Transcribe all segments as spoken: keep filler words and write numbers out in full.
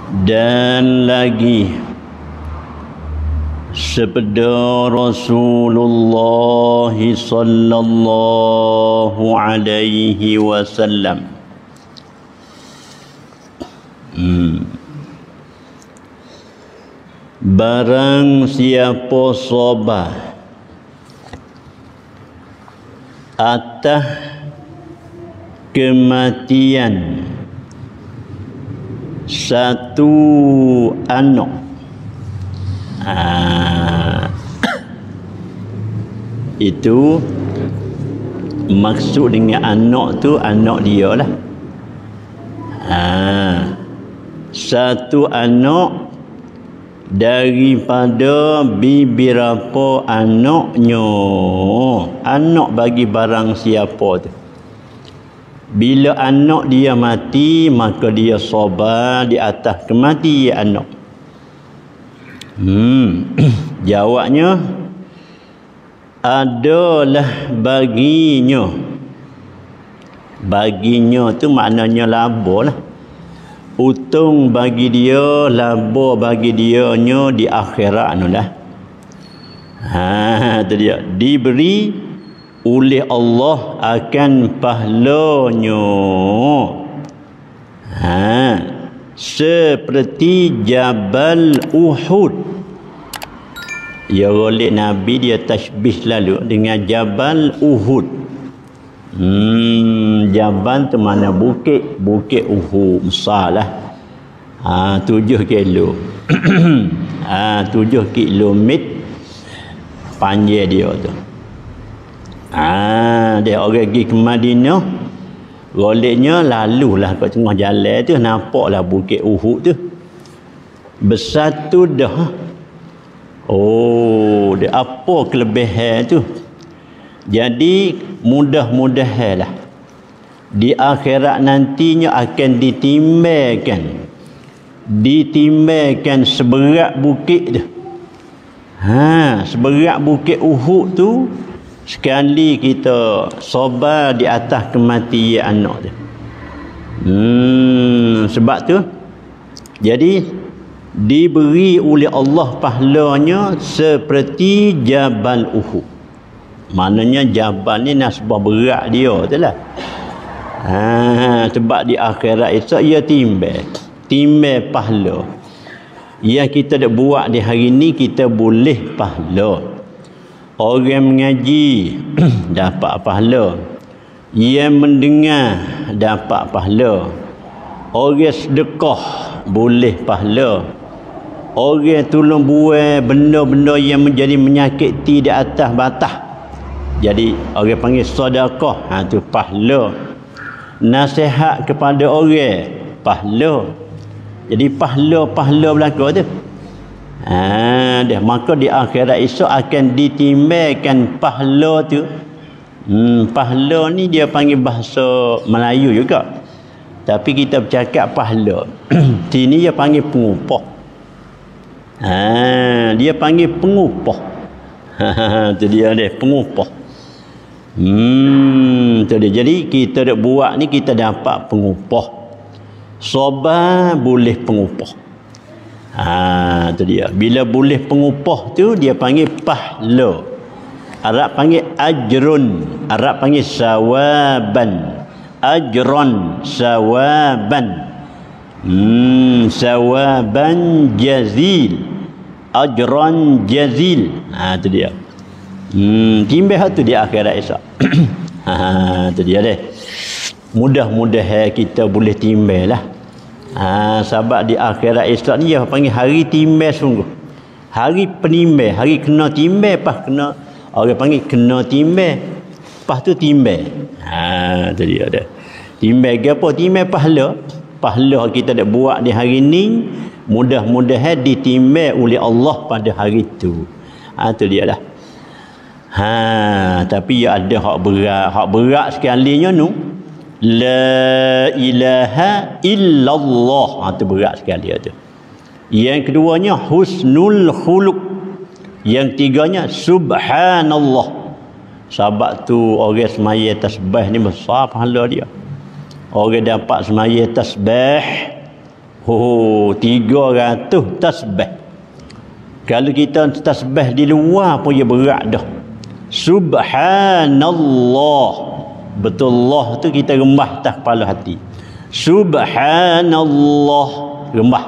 Dan lagi sabda Rasulullah sallallahu alaihi wasallam, hmm. barang siapa sabar atas kematian satu anak, ah, itu maksud dengan anak tu anak dia lah. Ah, satu anak daripada beberapa anaknya. Anak bagi barang siapa tu, bila anak dia mati, maka dia sabar di atas kematian anak. Hmm. Jawabnya adalah baginya. Baginya tu maknanya laba lah. Untung bagi dia, laba bagi dia nya di akhirat anu lah. Ha, tu dia. Diberi oleh Allah akan pahalanya. Ha, seperti Jabal Uhud. Ya oleh Nabi dia tasbih lalu dengan Jabal Uhud. Hmm, Jabal tu mana bukit, bukit Uhud besar lah. Ha, tujuh kilo. Ha, tujuh kilometer panjang dia tu. Ah, dia orang pergi ke Madinah, goleknya lalulah kat tengah jalan tu, nampaklah bukit Uhud tu. Besar tu dah. Oh, dia apa kelebihan tu? Jadi mudah-mudahanlah di akhirat nantinya akan ditimbangkan. Ditimbangkan seberat bukit tu. Ha, seberat bukit Uhud tu. Sekali kita sabar di atas kematian anak dia. Hmm, sebab tu jadi diberi oleh Allah pahalanya seperti Jabal Uhud. Maknanya Jabal ni nasbah berat dia tu lah. Ha, sebab di akhirat esok ia timbang. Timbang pahala. Yang kita dah buat di hari ni kita boleh pahala. Orang mengaji dapat pahala. Yang mendengar dapat pahala. Orang sedekah boleh pahala. Orang tolong buat benda-benda yang menjadi menyakiti di atas batas, jadi orang panggil sedekah. Ha, tu pahala. Nasihat kepada orang, pahala. Jadi pahala-pahala belaka tu. Ha, dah maka di akhirat esok akan ditimbangkan pahala tu. Hmm, pahala ni dia panggil bahasa Melayu juga. Tapi kita bercakap pahala. Sini dia panggil pengupah. Ha, dia panggil pengupah. Ha, tu dia dia pengupah. Hmm, tu dia. Jadi kita dak buat ni kita dapat pengupah. Sabar boleh pengupah. Ha, tu dia. Bila boleh pengupah tu dia panggil pahala. Arab panggil ajrun, Arab panggil sawaban. Ajron sawaban. Hmm, sawaban jazil. Ajron jazil. Ha, tu dia. Hmm, timbang tu di akhirat esok. Ha, tu dia deh. Mudah-mudahan kita boleh timbang lah. Ha, sebab di akhirat esok ni dia panggil hari timbang sungguh. Hari penimbang, hari kena timbang, pas kena orang panggil kena timbang. Pas tu timbang. Ha, tu dia dah. Timbang ke apa? Timbang pahala. Pahala kita dak buat di hari ni mudah-mudahan ditimbang oleh Allah pada hari tu. Ha, tu dia dah. Ha, tapi ya ada hak berat, hak berat sekalinya nu. La ilaha illallah. Ha, tu berat sekali tu. Yang keduanya husnul khuluq. Yang tiganya subhanallah. Sebab tu orang semaya tasbih ni besar pahala dia. Orang dapat semaya tasbih Oh, tiga ratus tasbih. Kalau kita tasbih di luar pun dia berat dah. Subhanallah. Betul Allah tu kita rembah atas kepala hati. Subhanallah. Rembah.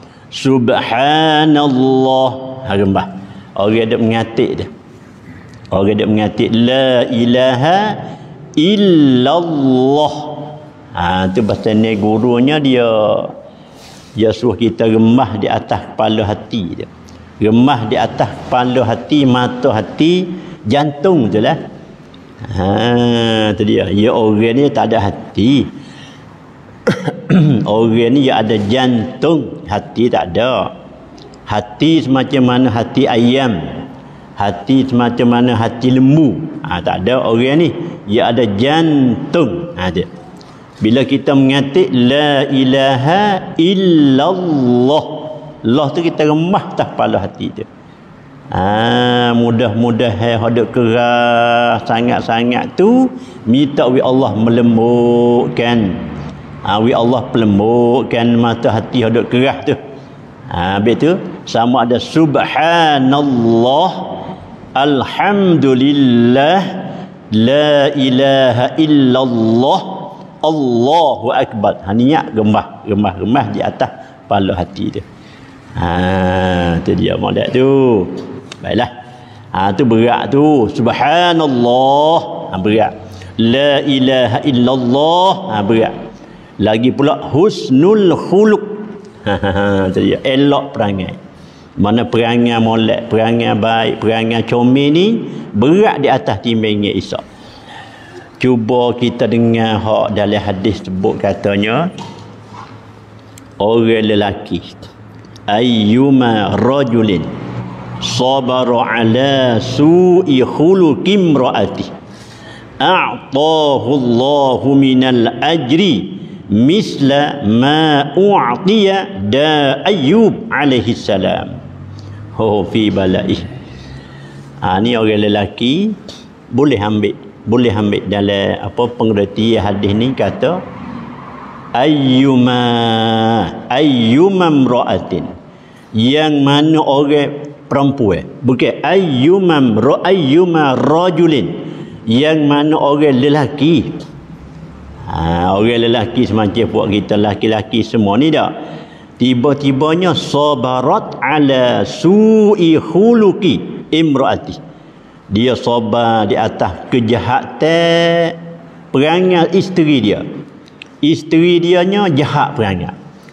Subhanallah. Ha, rembah. Orang ada mengatik dia. Orang ada mengatik la ilaha illallah. Ha, tu bahasa ni gurunya dia dia suruh kita remah di atas kepala hati dia. Remah di atas kepala hati, mata hati, jantung je lah. Ha, tu dia. Ya orang ni tak ada hati. Orang ni ya ada jantung, hati tak ada. Hati semacam mana hati ayam. Hati semacam mana hati lembu. Ha, tak ada orang ni. Ya ada jantung. Ha, dia. Bila kita mengatik la ilaha illallah. Allah tu kita remah atas kepala hati tu. Ah, mudah-mudahan hadap keras sangat-sangat tu minta wi Allah melembutkan. Ah, wi Allah pelembutkan mata hati hadap keras tu. Ah, habis tu sama ada subhanallah, alhamdulillah, la ilaha illallah, Allahu akbar. Ha, niat gemah, gemah-gemah di atas kepala hati dia. Ha, tu dia modal tu. Baiklah. Ha, tu berat tu. Subhanallah. Ha, berat. La ilaha illallah. Ha, berat. Lagi pula husnul khuluq. Ha, ha, ha, tu dia. Elok perangai. Mana perangai molek, perangai baik, perangai comel ni berat di atas timbangnya Isa. Cuba kita dengar hak dalam hadis sebut katanya orang lelaki ayyuma rajulin sabara ala su'i khuluqi imraati a'tahu Allahu minal ajri misla ma u'tiya da Ayyub alaihi salam. Oh, fi balai. Ha, ni orang lelaki boleh ambil boleh ambil dalam apa pengertian hadis ni kata ayyuma ayyuma imra'atin, yang mana orang perempuan, bukan ayyuma ra ayyuma rajulin, yang mana orang lelaki. Ha, orang lelaki semacam buat kita laki-laki semua ni dak. Tiba-tibanya sabarat ala su'i khuluqi imraati. Dia sabar di atas kejahatan perangai isteri dia. Isteri dianya jahat perangai.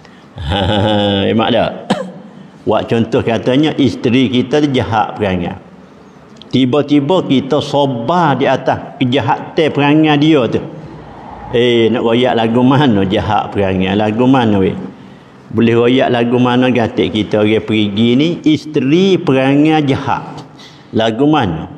Ha, emak dah. Buat contoh katanya isteri kita jahat perangai. Tiba-tiba kita sabar di atas kejahatan perangai dia tu. Eh, nak royak lagu mana jahat perangai? Lagu mana weh? Boleh royak lagu mana gatik kita orang pergi ni isteri perangai jahat. Lagu mana?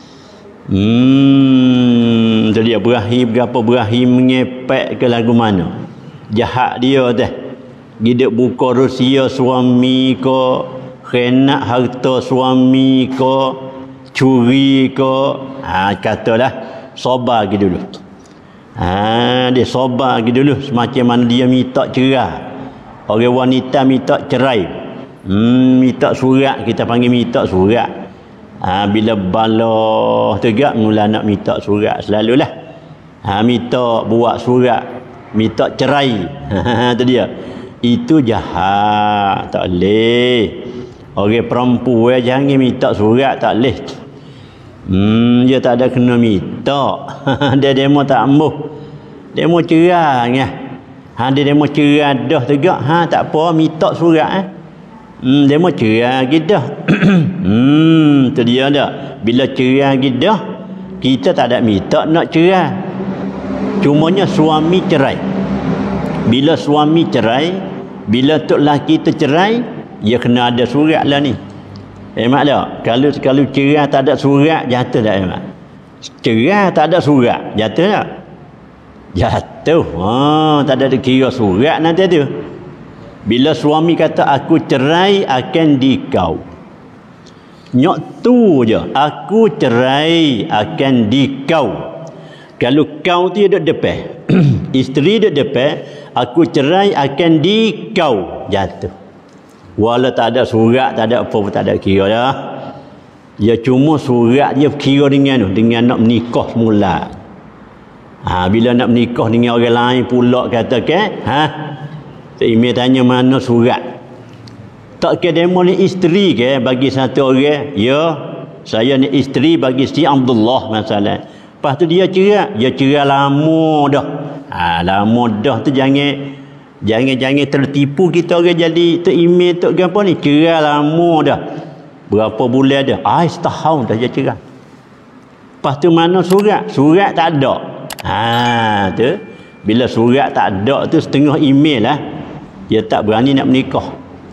Hmm, tu dia berakhir berapa berakhir mengepek ke lagu mana? Jahat dia teh. Gidak buka rahsia suami ke, khianat harta suami ke, curi ke. Ha, katalah sabar lagi dulu. Ha, dia sabar lagi dulu semacam mana dia minta cerai. Orang wanita minta cerai. Hmm, minta surat, kita panggil minta surat. Ha, bila bala tegak mula nak minta surat selalulah. Ha, minta buat surat, minta cerai. Ha, tu dia. Itu jahat, tak boleh. Orang perempuan jangan minta surat, tak boleh. Hmm, dia tak ada kena minta. Dia demo tak ambuh. Demo cerai ngah. Ha, dia demo cerai dah tegak. Ha, tak apa minta surat eh. Hmm, dia mau cerai kita. Hmm, tu dia dah. Bila cerai kita, kita tak ada minta nak cerai. Cumanya suami cerai. Bila suami cerai, bila tok laki tercerai, dia kena ada surat lah ni. Eh mak dah. Kalau kalau cerai tak ada surat, jatuh tak eh mak? Cerai tak ada surat, jatuh tak? Jatuh. Ha, tak ada kira surat nanti tu. Bila suami kata aku cerai akan dikau. Nyok tu je. Aku cerai akan dikau. Kalau kau tu duduk depan. Isteri duduk depan. aku cerai akan dikau, jatuh. Walau tak ada surat, tak ada apa pun, tak ada kira dah. Dia cuma surat dia kira dengan dengan nak menikah semula. Ha, bila nak menikah dengan orang lain pula kata ke, ha? Tok Imi tanya mana surat. Tak ke demo ni isteri ke bagi satu orang? Ya, saya ni isteri bagi si Abdullah masalah. Lepas tu dia cerai, dia cerai lama dah. Ha, lama dah tu jangan jangan jangan tertipu kita orang jadi Tok Imi tok gapo ni, cerai lama dah. Berapa bulan dah? Ah, setahun dah dia cerai. Lepas tu mana surat? Surat tak ada. Ha tu bila surat tak ada tu setengah email lah. Dia tak berani nak menikah.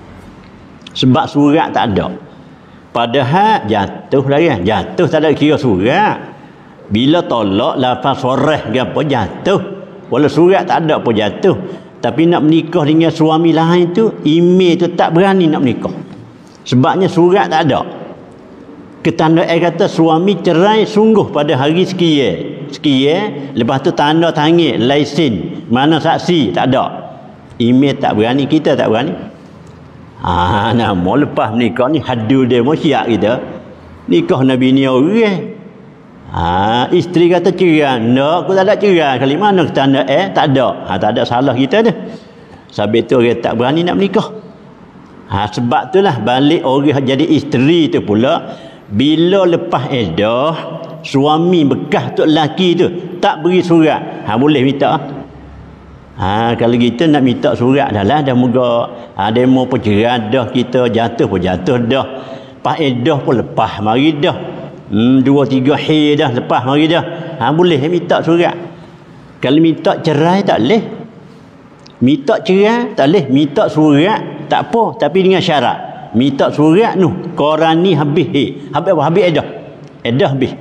Sebab surat tak ada. Padahal jatuh lah kan. Jatuh tak ada kira surat. Bila tolak lafaz soreh ke apa jatuh. Walau surat tak ada pun jatuh. Tapi nak menikah dengan suami lain tu, email tu tak berani nak menikah. Sebabnya surat tak ada. Ketandaan kata suami cerai sungguh pada hari sekian. Sekian, lepas tu tanda tangan, lesen, mana saksi, tak ada. Email tak berani, kita tak berani. Ah, ha, nama lepas menikah ni hadu dia mau siap kita. Nikah Nabi ni orang. Ah, ha, isteri kata cerai, nak aku tak ada cerai. Kali mana ketanda eh tak ada. Ha, tak ada salah kita tu. Sebab tu orang tak berani nak menikah. Ha, sebab itulah balik orang jadi isteri tu pula, bila lepas edah suami bekas tok lelaki tu tak beri surat, ha boleh minta. Ha, kalau kita nak minta surat dah lah, dah moga ha, demo pun cerai dah, kita jatuh pun jatuh dah, pas edah pun lepas mari dah, hmm, dua tiga hari dah lepas mari dah, ha boleh minta surat. Kalau minta cerai tak boleh, minta cerai tak boleh, minta surat tak apa, tapi dengan syarat minta surat tu Qurani habis eh habis apa habis edah edah habis.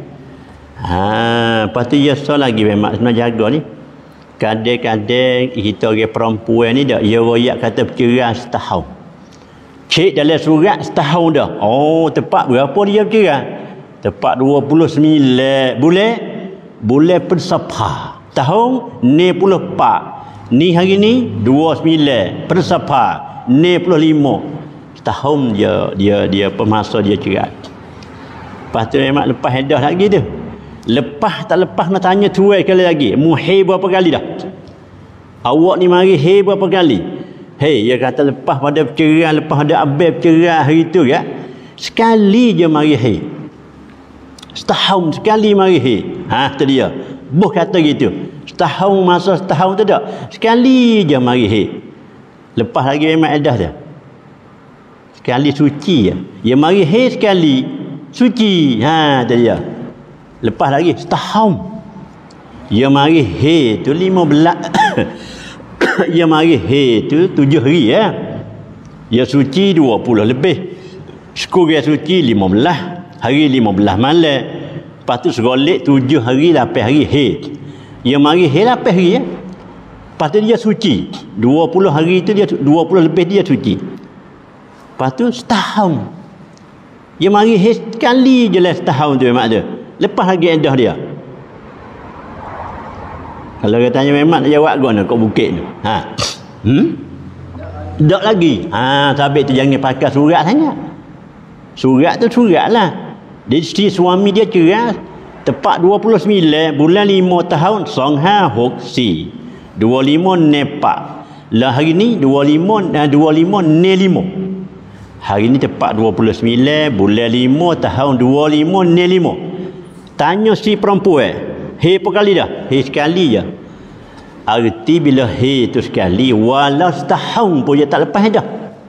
Ha, lepas tu dia so lagi memang kena jaga ni. Kadang-kadang kita orang perempuan ni dak, dia royak kata bercerai setahun. Cek dalam surat setahun dah. Oh, tepat berapa dia bercerai? Tepat dua puluh sembilan bulan bulan Persapa. Tahun enam puluh empat. Ni hari ni dua puluh sembilan Persapa enam puluh lima. Setahun dia dia dia pemasa dia cerai. Lepas tu memang lepas edah lagi tu. Lepas tak lepas nak tanya tuai kali lagi. Mu hey berapa kali dah? Awak ni mari hey berapa kali? Hey, dia kata lepas pada bercerai, lepas ada abang bercerai hari tu ya. Sekali je mari hey. Setahun sekali mari hey. Ha, tu dia. Boh kata gitu. Setahun masa setahun tu tak. Sekali je mari hey. Lepas lagi memang edah dia. Sekali suci ya. Dia mari hey sekali suci. Ha, tu dia. Lepas lagi setahun. Dia mari he tu lima belas. Dia mari he tu tujuh hari ya. Dia suci dua puluh lebih. Sekurang suci lima belas. Hari lima belas malam. Lepas tu segolik tujuh hari lapan hari he. Dia mari he lapan hari ya. Lepas tu dia suci. dua puluh hari tu dia dua puluh lebih dia suci. Lepas tu setahun. Dia mari he sekali je lah setahun tu memang tu. Lepas lagi edah dia. Kalau dia tanya memang nak jawab guna kat bukit tu. Ha. Hmm? Tak lagi. Ha, sabit tu jangan pakai surat sangat. Surat tu surat lah. Dia si suami dia cerai tepat dua puluh sembilan bulan lima tahun Songha Hoksi. dua puluh lima Nepak. Lah hari ni dua puluh lima dan dua puluh lima ne lima. Hari ni tepat dua puluh sembilan bulan lima tahun dua puluh lima ne lima. Tanya si perempuan, he apa kali dah? He sekali je. Arti bila he tu sekali, walau setahun pun dia tak lepas dah.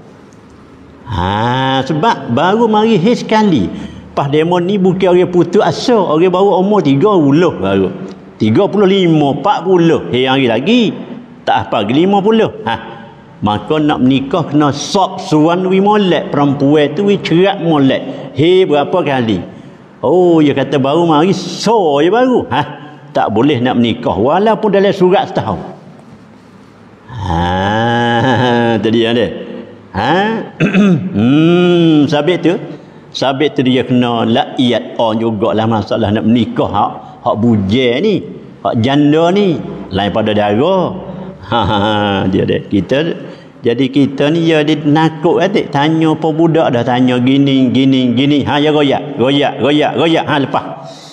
Ha, sebab baru mari he sekali. Pas demo ni bukan orang putus asa, orang baru umur tiga puluh baru. tiga puluh lima, empat puluh. He hari lagi. Tak apa, lima puluh. Ha. Maka nak menikah kena sok suan wi molek, perempuan tu wi cerak molek. He berapa kali? Oh, dia kata baru mari so je baru. Ha, tak boleh nak menikah walaupun dalam surat setahun. Ha, tadi ada. Ha? hmm, sabit tu. Sabit tu dia kena laiyat on jugalah masalah nak menikah hak hak bujang ni, hak janda ni lain pada dara. Ha, ha, ha dia deh. Kita jadi kita ni ya dia nakut atik tanya apa budak dah tanya gini gini gini. Ha ya goyak, goyak, goyak, goyak. Ha lepas.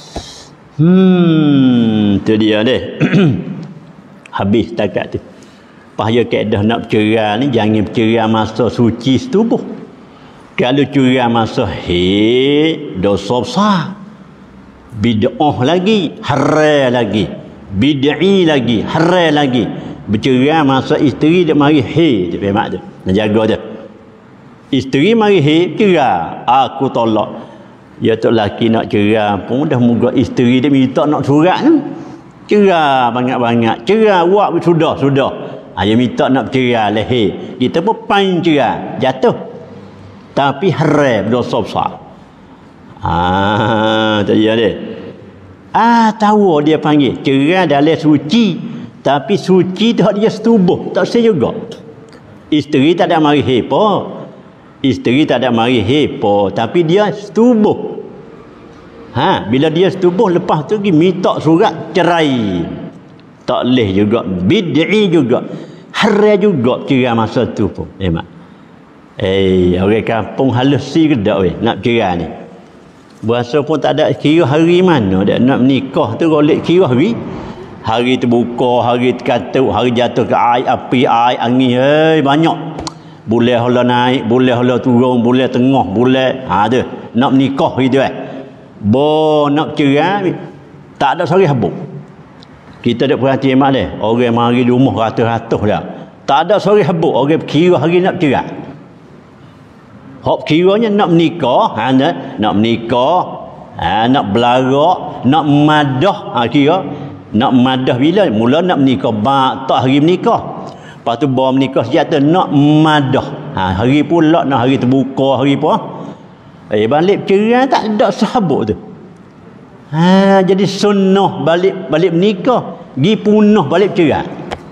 Hmm, tu dia deh. Habis takat tu. Pahaya kaedah nak bercerai ni jangan bercerai masa suci setubuh. Kalau cerai masa haid dosa besar. Bid'ah lagi, haram lagi. Bid'i lagi, haram lagi. Bercerai masa isteri dia mari haid tu memang tu. Nak jaga tu. Isteri mari haid cerai, aku tolak. Ya tok laki nak cerai pun dah muka isteri dia minta nak surat tu. Cerai banyak-banyak. Cerai buat sudah sudah. Ha, dia minta nak cerai lah haid. Kita pun pain cerai, jatuh. Tapi haram dosa besar. Ah, tadi ada. Ah, tahu dia panggil cerai dalam suci, tapi suci tak dia setubuh, tak sah juga. Isteri tak ada mari hepa. Isteri tak ada mari hepa, tapi dia setubuh. Ha, bila dia setubuh lepas tu pergi minta surat cerai. Tak leh juga, bid'i juga. Haram juga cerai masa tu pun. Memang. Eh, orang kampung halus si ke tak weh nak cerai ni. Berasa pun tak ada kira hari mana dak nak menikah tu golek kira hari. Hari terbuka, hari terkatuk, hari jatuh ke air, api, air, angin, hei banyak. Bulan hala naik, bulan hala turun, bulan tengah, bulan ha tu nak menikah gitu eh. Bo nak cerai tak ada sari habuk. Kita dak perhati mak deh, orang mari rumah ratus-ratus dah. Tak ada sari habuk, orang kira hari nak cerai. Hak kiranya nak menikah, ha, nak, nak menikah, ha, nak belarak, nak madah, ha, kira nak madah bila mula nak menikah, ba tak hari menikah. Lepas tu bawa menikah sejata nak madah. Ha, hari pula nak hari terbuka, hari apa? Eh balik cerai tak ada sahabuk tu. Ha, jadi sunnah balik balik menikah, gi punah balik cerai.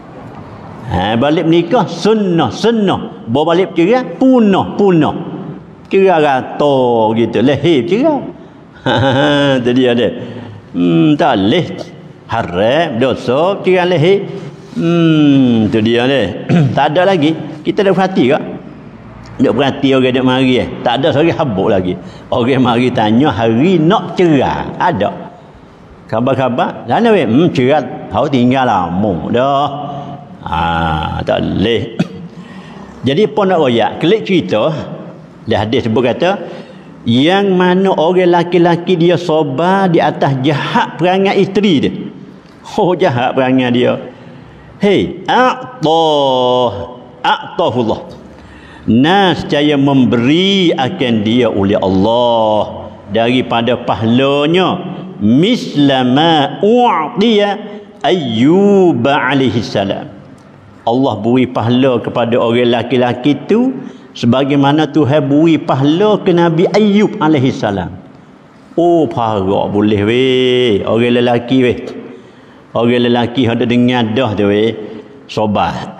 Ha, balik menikah sunnah, sunnah. Bawa balik cerai punah, punah. Cerai rata gitu, lahir cerai. Ha, tadi ada. Hmm, tak leh. Haram, dosa, cerai lahir. Hmm, tu dia ni. Tak ada lagi. Kita dah perhati tak? Dak perhati orang dak mari eh. Tak ada sehari habuk lagi. Orang mari tanya hari nak cerai. Ada. Khabar-khabar. Sana weh, hmm cerai hau tinggal lama dah. Ah, tak leh. Jadi apa nak royak? Kelik cerita dah hadis sebut kata yang mana orang laki-laki dia sabar di atas jahat perangai isteri dia. Oh jahat perangai dia. Hei, a'tah a'tahullah. Nas caya memberi akan dia oleh Allah daripada pahalanya mislama u'tiya Ayyub alaihi salam. Allah beri pahala kepada orang laki-laki tu sebagaimana Tuhan beri pahala ke Nabi Ayyub alaihi salam. Oh parah boleh weh orang lelaki weh. Orang lelaki ada dengar dah tu weh. Sabar.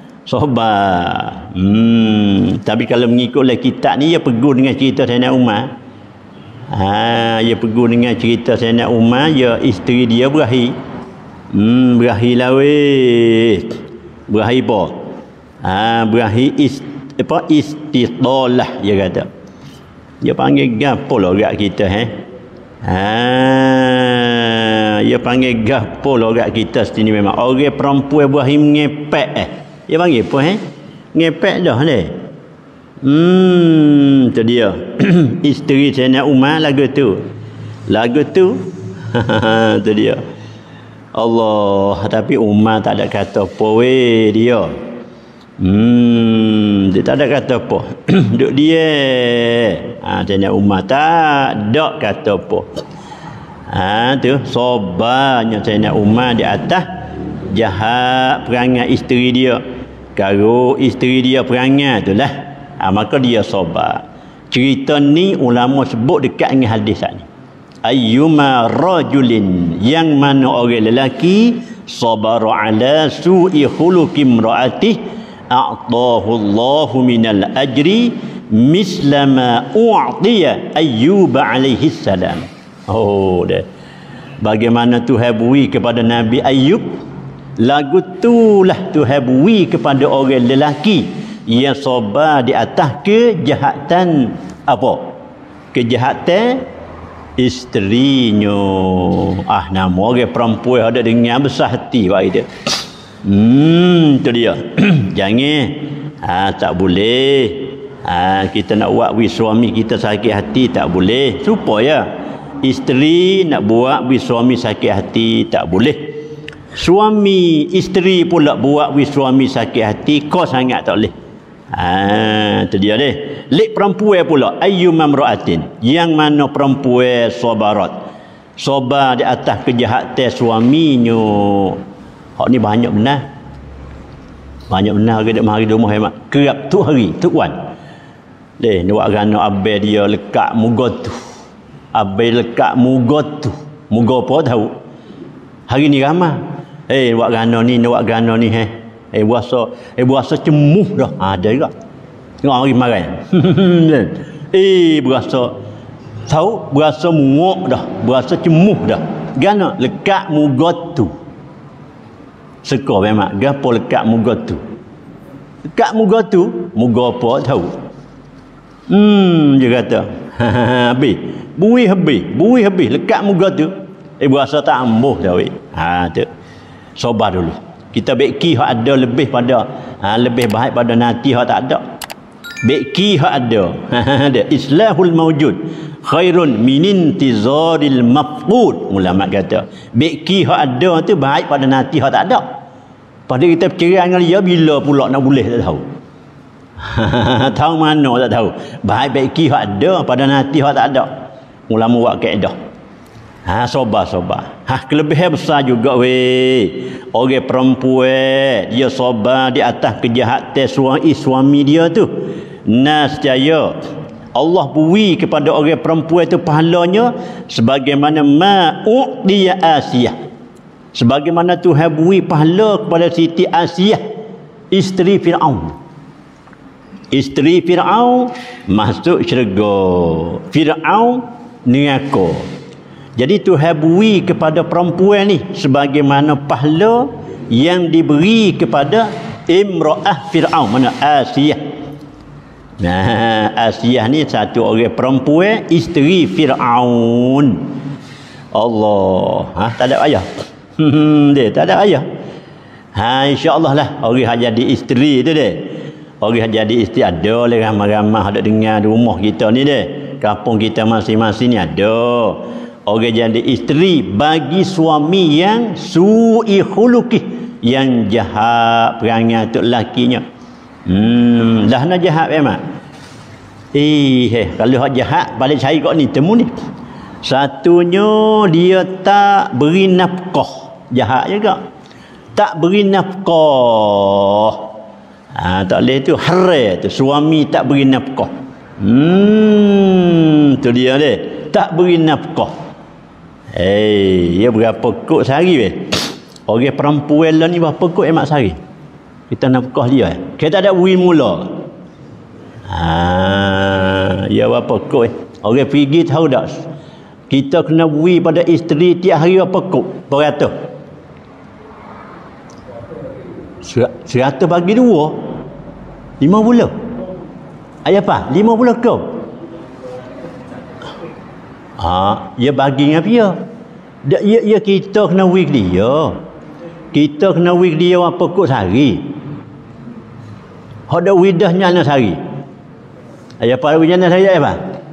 Sabar. Hmm, tapi kalau mengikutlah kitab ni dia pegur dengan cerita Sayyidina Umar. Ha, dia pegur dengan cerita Sayyidina Umar, ya isteri dia berakhir. Hmm, berakhir lah weh. Berakhir apa? Ha, berakhir ist apa istitalah dia kata. Dia panggil gapo lah orang kita eh. Ha, dia panggil gapo lah orang kita sini memang orang perempuan Ibrahim ngepek eh. Dia panggil apa eh? Ngepek dah leh. Hmm, tu dia. Isteri Sayyidina Umar lagu tu. Lagu tu. Tu dia. Allah, tapi Umar tak ada kata apa weh dia. Hmm, dia tak ada kata apa. Duk dia. Ha, Sayyidina Umar tak ada kata apa. Ha, tu sabarnya Sayyidina Umar di atas jahat perangai isteri dia. Kalau isteri dia perangai itulah, ha, maka dia sabar. Cerita ni ulama sebut dekat dengan hadis ni. Ayyuma rajulin, yang mana orang lelaki sabara ala su'i khuluqi imraatih a'tahu Allahu minal ajri mislama u'tiya Ayyub alaihi salam. Oh dah. Bagaimana Tuhan beri kepada Nabi Ayyub lagu tulah Tuhan beri kepada orang lelaki yang sabar di atas kejahatan apa? Kejahatan isterinya. Ah, nama orang perempuan ada dengan besar hati bagi dia. Hmm, tu dia. Jangan ha, tak boleh. Ha, kita nak buat wi suami kita sakit hati tak boleh. Supaya isteri nak buat wi suami sakit hati tak boleh. Suami isteri pula buat wi suami sakit hati kau sangat tak boleh. Ah, tu dia deh. Lek perempuan pula ayyumam ra'atin, yang mana perempuan sabarat, sabar di atas kejahatan suaminya. Hak ni banyak benar. Banyak benar ke dak mari rumah hemat. Kerap tu hari tu wan. Deh, ni wak gano abai dia lekat muga tu. Abai lekat muga tu. Muga apa tahu? Hari ni ramai. Eh, wak gano ni, wak gano ni he. Eh puasa, eh puasa cemuh dah. Ha, ada juga. Tengok hari marai. eh berasa tahu berasa muak dah, berasa cemuh dah. Gana lekat muga tu. Seka memang gapo lekat muga tu. Lekat muga tu, muga apa tahu. Hmm, dia kata. Habis. Bui habis, bui habis lekat muga tu. Eh berasa tak ambuh dah weh. Ha tu. Sabar dulu. Kita beki hak ada lebih pada ha, lebih baik pada nanti hak tak ada. Beki hak ada. Ada islahul mawjud khairun min intizaril mafqud. Ulama kata, beki hak ada tu baik pada nanti hak tak ada. Pada kita bercerai dengan dia bila pula nak boleh tak tahu. Tahu mana tak tahu. Baik beki hak ada pada nanti hak tak ada. Ulama buat kaedah. Ha, sabar-sabar. Ha, kelebihan besar juga weh. Orang perempuan dia sabar di atas kejahatan suami suami dia tu. Nascaya Allah beri kepada orang perempuan itu pahalanya sebagaimana ma'u'diya Asiyah. Sebagaimana Tuhan beri pahala kepada Siti Asiyah, isteri Firaun. Isteri Firaun masuk syurga. Firaun neraka. Jadi Tuhan beri kepada perempuan ni sebagaimana pahala yang diberi kepada imra'ah Fir'aun, mana Asiyah. Nah, Asiyah ni satu orang perempuan isteri Fir'aun. Allah, ha, tak ada ayah. Hmm, dia tak ada ayah. Ha, insya-Allah lah orang yang jadi isteri tu dia. Orang yang jadi isteri ada lah ramai-ramai ada dengar di rumah kita ni dia. Kampung kita masing-masing ni ada. Orang jadi isteri bagi suami yang su'i khuluqih, yang jahat perangai tu lakinya. Hmm, dah nak jahat memang. Eh, eh kalau hak jahat balik cari kau ni temu ni. Satunya dia tak beri nafkah, jahat juga. Tak beri nafkah. Ha, tak boleh tu haram tu, suami tak beri nafkah. Hmm, tu dia dia. Tak beri nafkah. Eh, hey, dia berapa kok sehari weh? Orang perempuan lah ni berapa kok emak sehari? Kita nafkah dia. Eh? Kita tak ada beri mula. Ha, dia berapa kok eh? Orang pergi tahu tak? Kita kena beri pada isteri tiap hari berapa kok? Beratus. Seratus bagi dua. Lima puluh. Ayah apa? Lima puluh kok. Ha, dia bagi dengan dia. Dia, dia, dia kita kena wik dia. Kita kena wik dia apa kok sehari. Hak dak widahnya nak sehari. Ayah apa widahnya sehari apa?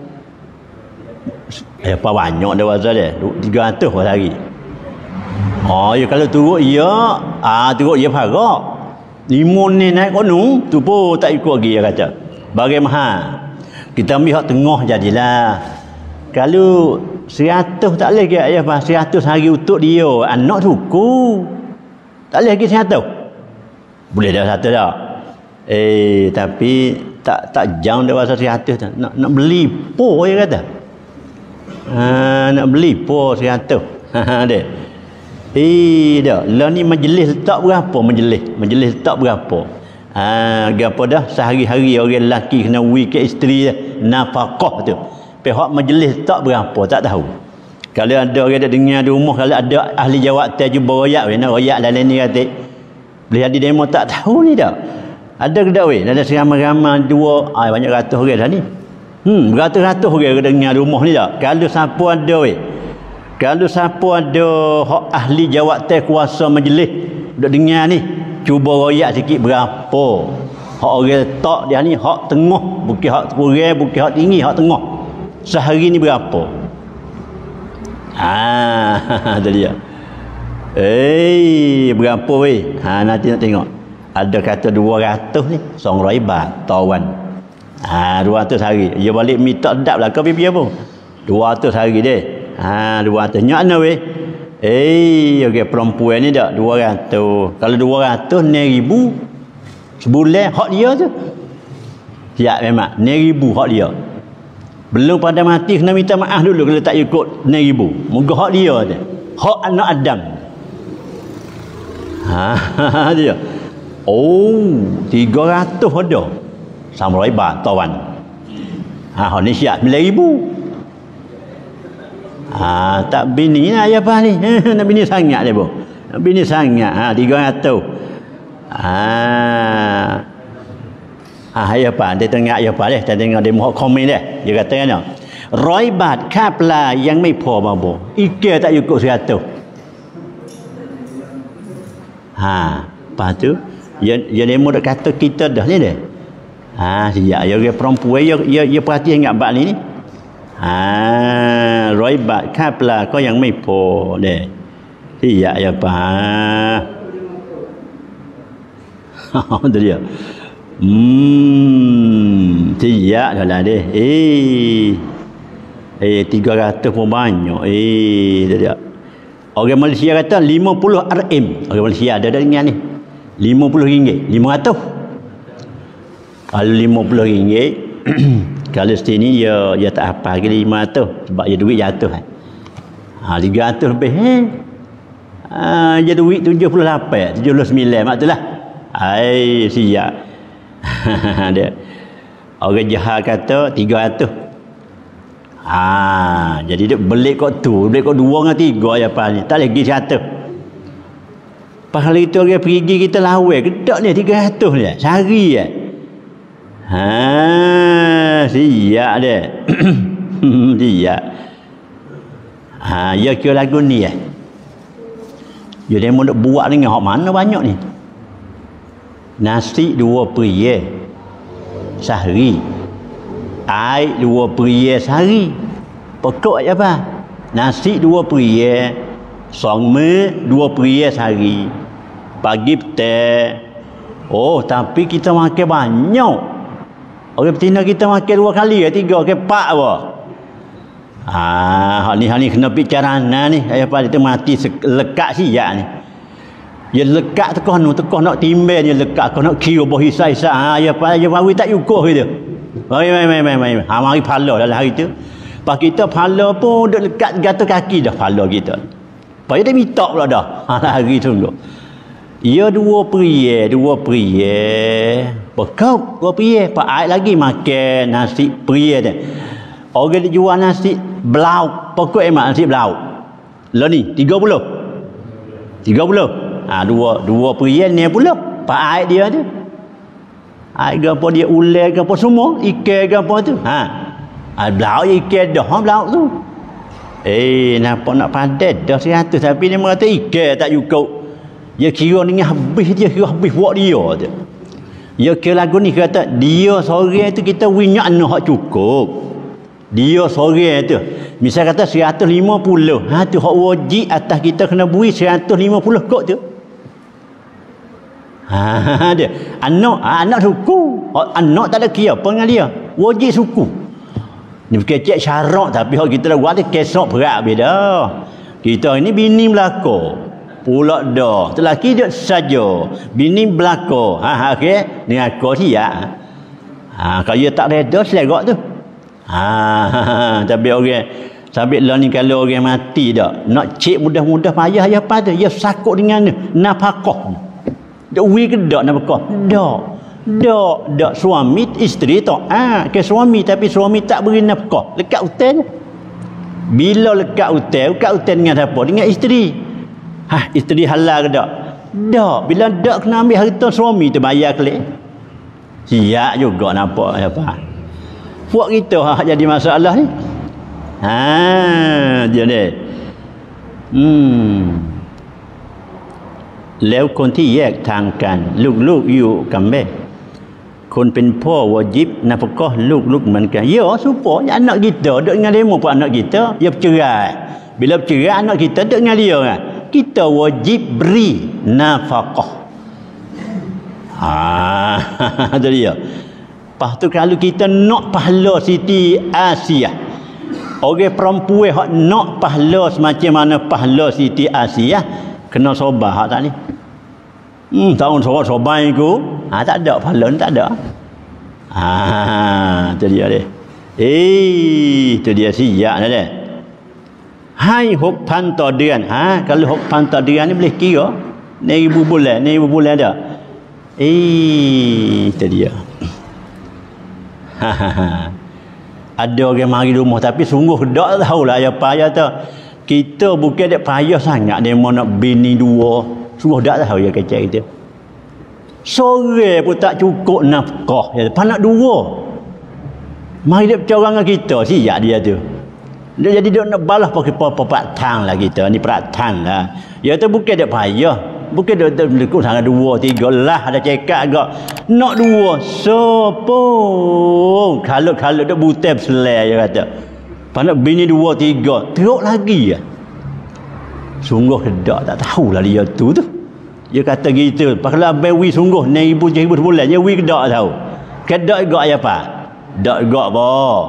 Ayah apa banyak dah wazal dia. tiga ratus sehari. Oh, ya kalau turut ya, ah turut ya parak. Limun ni naik gunung, tu pun tak ikut lagi dia kata. Bagi mahal. Kita ambil hak tengah jadilah. Kalau seratus tak boleh ke ayah apa? Seratus hari untuk dia. Anak suku. Tak boleh lagi seratus. Boleh dah satu dah. Eh, tapi tak tak jauh dah pasal seratus dah. Nak, nak beli po dia kata. Ha, nak beli po seratus. Ha, dia. Eh, dah. Lah ni majlis letak berapa majlis? Majlis letak berapa? Ha, apa dah? Sehari-hari orang lelaki kena wik ke isteri dia. Nafkah tu. Pihak majlis tak berapa tak tahu. Kalau ada orang ada dengar di rumah, kalau ada ahli jawatan cuba royak weh, nak royak dalam ni kata. Boleh ada demo tak tahu ni dah. Ada ke tak weh? Ada seramai-ramai dua, ah banyak ratus orang dah ni. Hmm, beratus-ratus orang dengar di rumah ni dah. Kalau siapa ada weh. Kalau siapa ada hak ahli jawatan kuasa majlis duk dengar ni, cuba royak sikit berapa. Hak orang letak dia ni hak tengah, bukan hak kurang, bukan hak tinggi, hak tengah. Sehari ni berapa? Ah, tu dia. Eh, berapa weh? Ha, nanti nak tengok. Ada kata dua ratus ni, seratus baht tawan. Ha, dua ratus hari. Dia balik minta dap lah kau biar apa? dua ratus hari deh. Ha, dua ratus. Nyak mana weh? Eh, okey perempuan ni dak dua ratus. Kalau dua ratus enam ribu sebulan hak dia tu. Siap memang enam ribu hak dia. Belum pada mati kena minta maaf dulu kalau tak ikut enam ribu. Moga hak dia tu. Hak anak Adam. Ha, dia. Oh, tiga ratus ada. Sama baht tawan. Ha, hak ni siap sembilan ribu. Ha, tak bini lah ya apa ni. Nak bini sangat dia pun. Nak bini sangat. Ha, tiga ratus. Ha. Ah, ya apa? Dia tengok ya apa deh. Kita tengok dia mohon komen deh. Dia kata kan,ร้อยบาทค่าปลายังไม่พอมาบ่อีกแกtak cukup seratus. Ha, lepas tu dia dia demo dak kata kita dah ni deh. Ha, siap ya orang perempuan ya ya ya perhatian ingat bab ni ni. Ha, ร้อยบาทค่าปลาก็ยังไม่พอเด้siap ya apa. Ha, tu dia. Hmm, siap dah lah deh. Eh. Eh tiga ratus pun banyak. Eh dia. Orang Malaysia kata lima puluh ringgit. Orang Malaysia ada dah dengan ni. lima puluh ringgit, lima ratus. Kalau lima puluh ringgit kalau sini dia dia tak apa lagi lima ratus sebab dia duit jatuh kan. Ha tiga ratus lebih eh. Ah dia duit tujuh puluh lapan, tujuh puluh sembilan maklah. Ai siap. Dia. Orang jahat kata tiga ratus. Ha, jadi dia belik kok tu, belik kok dua dengan tiga ya apa ni. Tak lagi seratus. Pasal itu orang pergi kita lawan kedak ni tiga ratus ni sehari ya. Ha, siap dia. Siap. Ha, ya kira lagu ni ya. Dia demo nak buat dengan hak mana banyak ni. Nasi dua periye sehari. Air dua periye sehari. Pokok apa? Nasi dua periye, songme dua periye sehari. Pagi petang. Oh, tapi kita makan banyak. Orang betina kita makan dua kali, tiga, empat apa? Ah, hal ni hal ni kena bicarana ni. Apa dia mati lekat siap ni. Dia lekat tekah nu tekah nak timbang dia lekat kau nak kira boh hisai-hisai. Ha ya apa ya mawi tak cukup gitu. Mai mai mai mai mai. Ha mari pala dalam hari tu. Pas kita pala pun duk lekat gata kaki dah pala kita. Pas dia minta pula dah. Ha hari tu dulu. Ya dua periye, dua periye. Bekau dua periye, pak air lagi makan nasi periye dia. Orang dia jual nasi belau, pokok emak nasi belau. Lah ni tiga puluh. tiga puluh. Ha, dua dua perian ni pula pak air dia tu. Air gapo dia ulai gapo semua, ikan gapo tu. Ha. Ah belau ikan dah belau tu. Eh nampak nak padat dah seratus tapi dia mengata ikan tak cukup. Dia kira dengan habis dia kira habis buat dia tu. Dia kira lagu ni kata dia sore tu kita winyak nak cukup. Dia sore tu. Misal kata seratus lima puluh. Ha tu hak wajib atas kita kena beri seratus lima puluh kok tu. Ha dia. Anak, anak suku. Anak tak ada kira apa dengan dia. Wajib suku. Ni bukan cek syarat tapi hak kita dah buat dia kesok berat beda. Kita ini bini belaka. Pula dah. Lelaki dia saja. Bini belaka. Ha ha okey. Ni aku siap. Ha kalau dia tak reda selerak tu. Ha tapi orang sampai lah ni kalau orang mati dak nak cek mudah-mudah payah ya apa tu dia sakut dengan nafkah. Dak wi ke dak nafkah? Dak. Dak, dak suami isteri tak. Ah, ke suami tapi suami tak beri nafkah. Lekat hotel. Bila lekat hotel, lekat hotel dengan siapa? Dengan isteri. Hah, isteri halal ke tak? Tak. Bila tak kena ambil harta suami tu bayar kelik. Siap juga nampak apa. Buat kita ha, jadi masalah ni. Ha, dia ni. Hmm. แล้วคนที่แยกทางกันลูกๆอยู่กับแม่คนเป็นพ่อวาญิบnafkahลูกๆเหมือนกันya supaya anak kita duduk dengan dia pun anak kita dia bercerai bila bercerai anak kita duduk dengan dia kan kita wajib beri nafkah ha tu dia lepas tu kalau kita nak pahala Siti Asia orang perempuan hak nak pahala semacam mana pahala Siti Asia kena sobat hak tak ni hmm tahun sobat sobat itu ha tak ada pahala tak ada ha tu dia dia eh tu dia siap dah dia hai 6,000 ต่อเดือน ha kalau 6,000 ต่อเดือนni boleh kira ni ribu bulan ni ribu bulan dah eh tu dia ha ha ha ada orang mari rumah tapi sungguh dak tahulah apa ya tu kita bukan dak payah sangat dia mau nak bini dua sungguh dak tahu ya kecek kita sore pun tak cukup nafkah ya panak dua mari dia bercorang dengan kita siap dia tu dia jadi dia nak balas pakai peratang lah kita ni peratang lah ya tu bukan dak payah bukan dak lekuk sangat dua tiga lah ada cekak agak nak dua sopong kalau-kalau dak butai selai dia kata panak bini dua tiga teruk lagi ya sungguh dak tak tahulah dia tu tu dia kata gitu kalau bewi sungguh enam ribu tujuh ribu sebulan dia wi kedak tahu kedak gak apa dak gak apa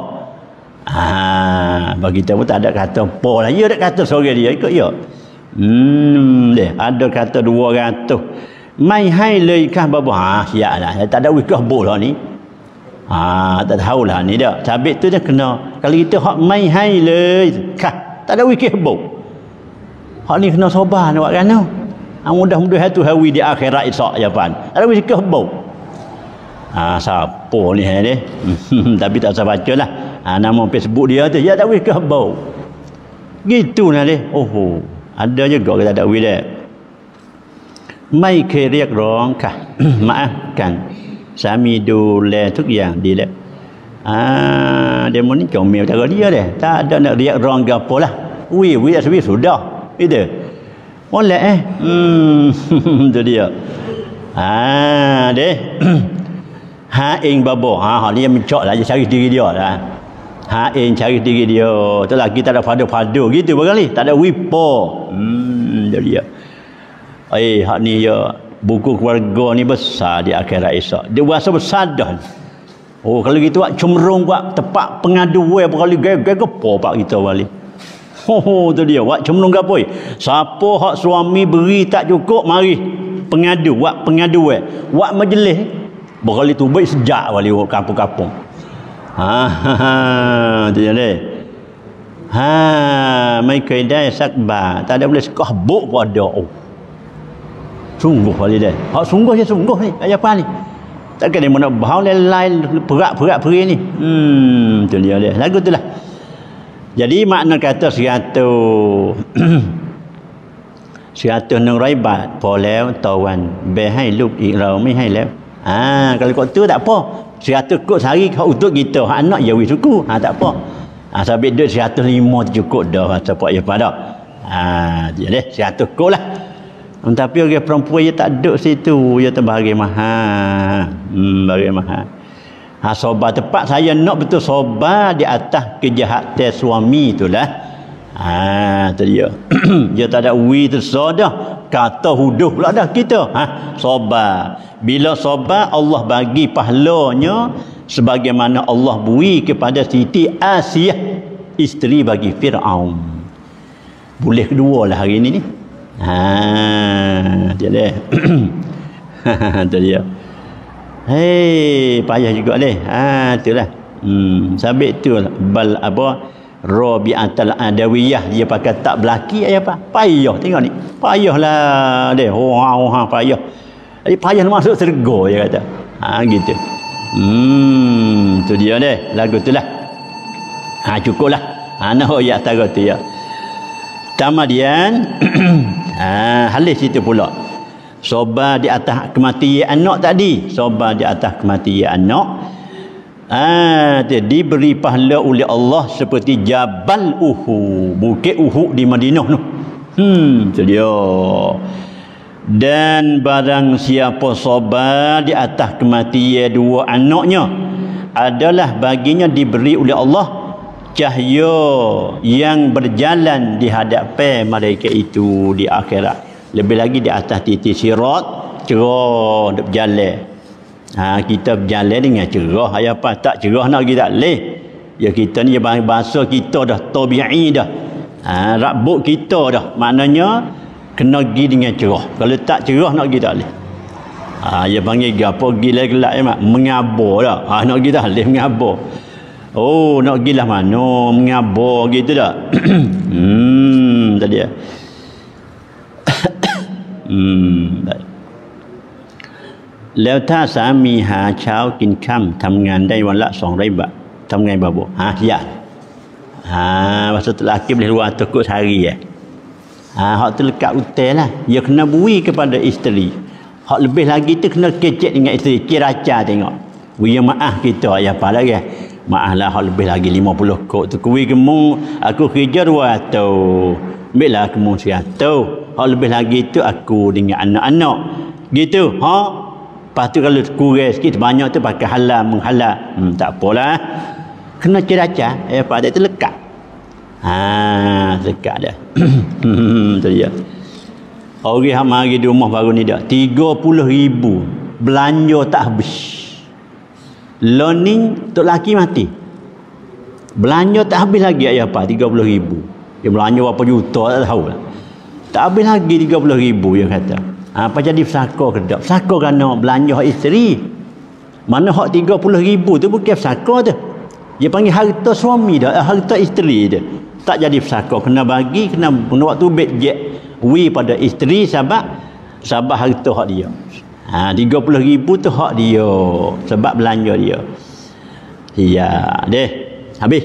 ah bagi kita pun tak ada kata apa lah dia dak kata sore dia ikut ya hmm deh ada kata dua ratus mai hai le kah bapa ha siap dah tak ada wi kah bolah ni ha tak tahulah ni dak sabit tu dia kena kalau kita hak mai hai le kah tak ada wi kah bo hak ni kena sabar nak buat kan tu ha, mudah-mudahan tu hawi di akhirat isak japan ada wi kah bo ha siapa ni hai ni tapi tak usah baca lah ha, nama Facebook dia tu ya tak wi kah bo gitu nah deh oh ada juga kita tak wi dah ไม่เคยเรียกร้องค่ะ maafkan สามีดูแลทุกอย่างดีแล้วอ่า demo ni comel cara dia deh tak ada nak riak rong ke apa lah wi wi asbi sudah itu boleh eh hmm tu dia ah deh ha ing babo ha ha dia mencok lah dia cari diri dia lah ha ing cari diri dia tu lah kita ada pada-pada gitu barangkali tak ada wipo hmm tu dia eh hak ni ya buku keluarga ni besar di akhirat esok dia rasa besar dah oh kalau gitu buat cumrung buat tepat pengadu we berkali gegepo pak kita balik oh tu dia buat cumrung gapo siapa hak suami beri tak cukup mari pengadu buat pengadu we buat majlis berkali tu baik sejak balik kampung-kampung ha tu dia ni ha mai kai dai sak ba tak ada boleh sekah buk pun ada oh sungguh kali dah hak sungguh je sungguh ni apa ni takkan dia nak bahau lain-lain perak-perak peri ni hmm tu dia dia lagu tu lah jadi makna kata seratus seratus หนึ่งร้อย บาทพอแล้วต่อวันแบ่ให้ลูกอีกเราไม่ให้แล้วอ่า kalau kau tu tak apa seratus kok sehari kau untuk kita hak anak ya wis suku ha tak apa ha sabit duit seratus lima cukup dah siapa ya pada ha dia deh seratus kok lah tapi orang perempuan dia tak duduk situ dia terbagi mahal hmm bagi mahal ha sobat tepat saya nak betul sobat di atas kejahatan suami itulah ha tu dia dia tak ada wi tu dah kata huduh pula dah kita ha sobat bila sobat Allah bagi pahalanya sebagaimana Allah beri kepada Siti Asia isteri bagi Firaun boleh kedua lah hari ini ni ha dia deh tu dia hei payah juga deh ha itulah hmm sabit tu bal apa Rabi'atul Adawiyah dia pakai tak belaki apa payah tengok ni payahlah deh ha ha payah jadi payah masuk syurga dia kata ha gitu hmm tu dia deh lagu itulah ha cukuplah Ha nah ayat tara tu ya. Kemudian ha halis situ pula. Sabar di atas kematian anak tadi, sabar di atas kematian anak. Ah, dia diberi pahala oleh Allah seperti Jabal Uhud, bukit Uhud di Madinah tu. Hmm, tu dia. Dan barang siapa sabar di atas kematian dua anaknya, adalah baginya diberi oleh Allah cahaya yang berjalan di hadapan mereka itu di akhirat. Lebih lagi di atas titik sirat, cerah nak berjalan. Ha, kita berjalan dengan cerah. Ayah apa tak cerah nak kita leh. Ya kita ni bahasa kita dah tabi'i dah. Ha, rambut kita dah. Maknanya kena pergi dengan cerah. Kalau tak cerah nak pergi tak boleh. Ha, dia panggil apa? Pergi lah gelap ya, mak. Mengabar dah. Ha, nak pergi tak boleh mengabar. Oh, nak pergi lah mana? Mengabar gitu dah. hmm, tadi ya. hmm, baik. แล้วถ้าสามีหาเช้ากินค่ำทำงานได้วันละสองร้อยบาททำไงบ่บ่ฮะya ha masa tu laki boleh luar tukuk sehari ya. Ha, hak tu lekat hotel lah. Dia kena bui kepada isteri. Hak lebih lagi tu kena kecek dengan isteri. Kiraca tengok. Bui maaf kita. Ya apa lagi? Maaf lah hak lebih lagi lima puluh kok tu. Kui gemung aku kerja dua atau. Ambil lah kemung seratus. Hak lebih lagi tu aku dengan anak-anak. Gitu. Ha? Lepas tu kalau kurang sikit banyak tu pakai halal menghalal. Hmm, tak apalah. Kena kiraca. Ya apa dia tu lekat. Ha, dekat dah. Tu dia. Orang yang mari di rumah baru ni dah tiga puluh ribu belanja tak habis. Learning tok laki mati. Belanja tak habis lagi ayah apa tiga puluh ribu. Dia belanja berapa juta tak tahu lah. Tak habis lagi tiga puluh ribu dia kata. Ha, apa jadi pesaka ke tak? Pesaka kerana belanja hak isteri. Mana hak tiga puluh ribu tu bukan pesaka tu. Dia panggil harta suami dah, harta isteri dia. Tak jadi pesaka, kena bagi, kena, kena waktu bet jet wi pada isteri sebab sebab harta hak dia. Ha, tiga puluh ribu tu hak dia sebab belanja dia. Ya, deh. Habis.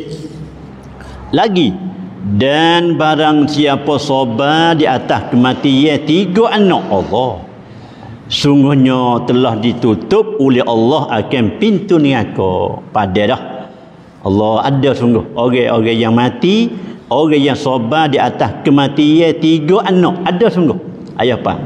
Lagi. Dan barang siapa sabar di atas kematian tiga anak Allah, sungguhnya telah ditutup oleh Allah akan pintu neraka. Pada dah. Allah ada sungguh orang-orang yang mati, orang yang sabar di atas kematian tiga anak, ada sungguh. Ayah apa?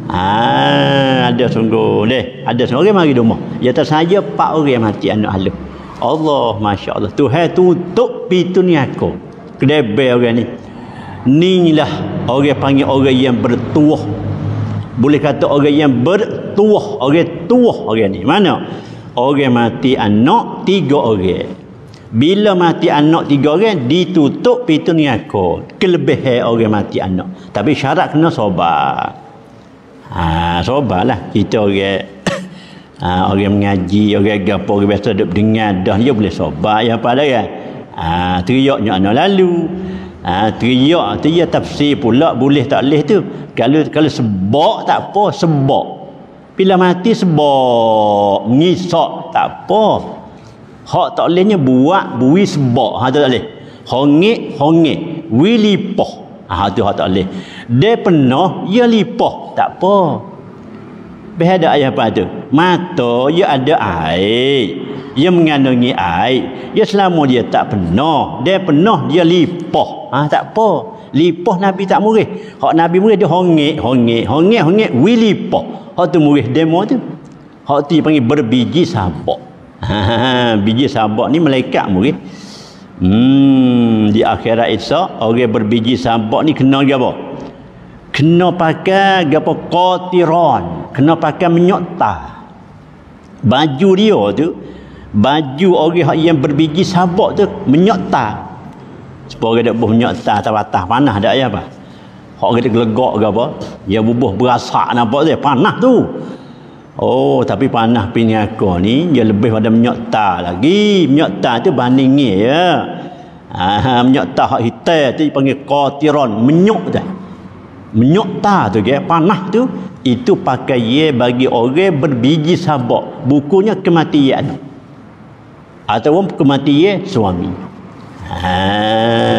Ah, ada sungguh deh, ada sungguh. Orang mari rumah. Ya tak saja empat orang mati anak halu. Allah, masya-Allah. Tuhan tutup pintu neraka. Kedebel orang ni. Ni lah orang panggil orang yang bertuah. Boleh kata orang yang bertuah, orang tuah orang ni. Mana? Orang mati anak tiga orang. Bila mati anak tiga orang ditutup pintu neraka. Kelebihan orang mati anak. Tapi syarat kena sabar. Ha, sabarlah. Kita orang ha, orang mengaji, orang gapo, orang biasa duduk dengar dah dia boleh sabar ya apa dah kan. Ha, teriaknya anak lalu. Ha, teriak tu ya tafsir pula boleh tak boleh tu. Kalau kalau sebab tak apa, sebab. Bila mati sebab, ngisak tak apa. Hak tak bolehnya buat bui sebab. Ha tak boleh. Hongik, hongik. Wi lipah. Ha tu hak tak boleh. Dia penuh, ya lipah. Tak apa. Behada ayat apa tu? Mata, ya ada air. Ia mengandungi air. Ya selama dia tak penuh. Dia penuh, dia lipah. Ha tak apa. Lipah Nabi tak murih. Hak Nabi murih dia hongik, hongik. Hongik, hongik. Wi lipah. Hak tu murih demo tu. Hak tu panggil berbiji sabak. Ha, biji sabak ni malaikat murid. Hmm, di akhirat esok orang berbiji sabak ni kena apa? Kena pakai apa? Qatiran. Kena pakai minyak tah. Baju dia tu, baju orang yang berbiji sabak tu minyak tah. Supaya dia bubuh minyak tah atas panas dak ya apa? Hak kita gelegak ke apa? Dia bubuh berasak nampak dia panas tu. Oh, tapi panah pinaka ni dia lebih pada minyak tah lagi. Minyak tah tu bandingnya ya. Ha, minyak tah hitam tu dipanggil qatiran, minyak dah. Minyak tah tu ke panah tu itu pakai ye bagi orang berbiji sabak. Bukunya kematian. Ataupun kematian suami. Ha,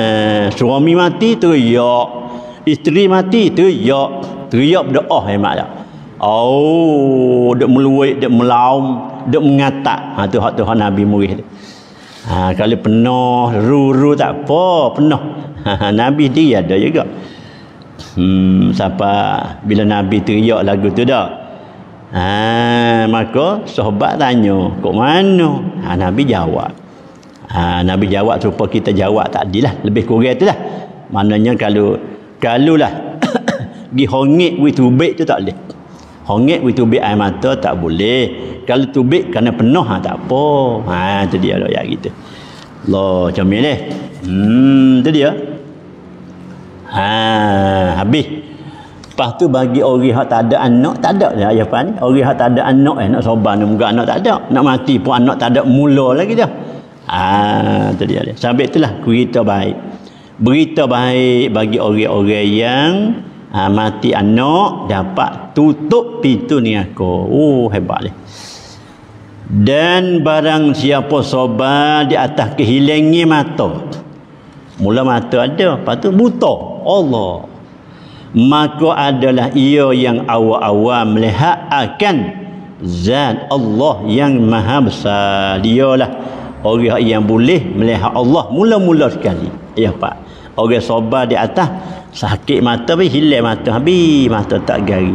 suami mati teriak, isteri mati teriak, teriak berdoa hemat dah. Oh, dek meluik, dek melaum, dek mengatak. Ha tu hak tu hak Nabi murid. Ha kalau penuh ru-ru tak apa, penuh. Ha, Nabi dia ada juga. Hmm siapa bila Nabi teriak lagu tu dah. Ha maka sahabat tanya, "Kok mana?" Ha Nabi jawab. Ha Nabi jawab supaya kita jawab tak adilah, lebih kurang itulah. Maknanya kalau kalulah gi hongit wi tubik tu tak boleh. Hongit wi tubik air mata tak boleh. Kalau tubik kerana penuh ha, tak apa. Ha tu dia ayat kita. Allah comel ni. Hmm tu dia. Ha habis. Lepas tu bagi orang yang tak ada anak, tak ada lah apa ni. Orang yang tak ada anak eh nak soban muka anak tak ada. Nak mati pun anak tak ada mula lagi dah. Ah tu dia. Sampai itulah berita baik. Berita baik bagi orang-orang yang ha, mati anak dapat tutup pintu neraka. Oh hebat ni. Dan barang siapa sabar di atas kehilangan mata. Mula mata ada, lepas tu buta. Allah. Maka adalah ia yang awal-awal melihat akan zat Allah yang maha besar. Dialah orang yang boleh melihat Allah mula-mula sekali. Ya Pak. Orang sabar di atas sakit mata tapi hilang mata habis, mata tak gari.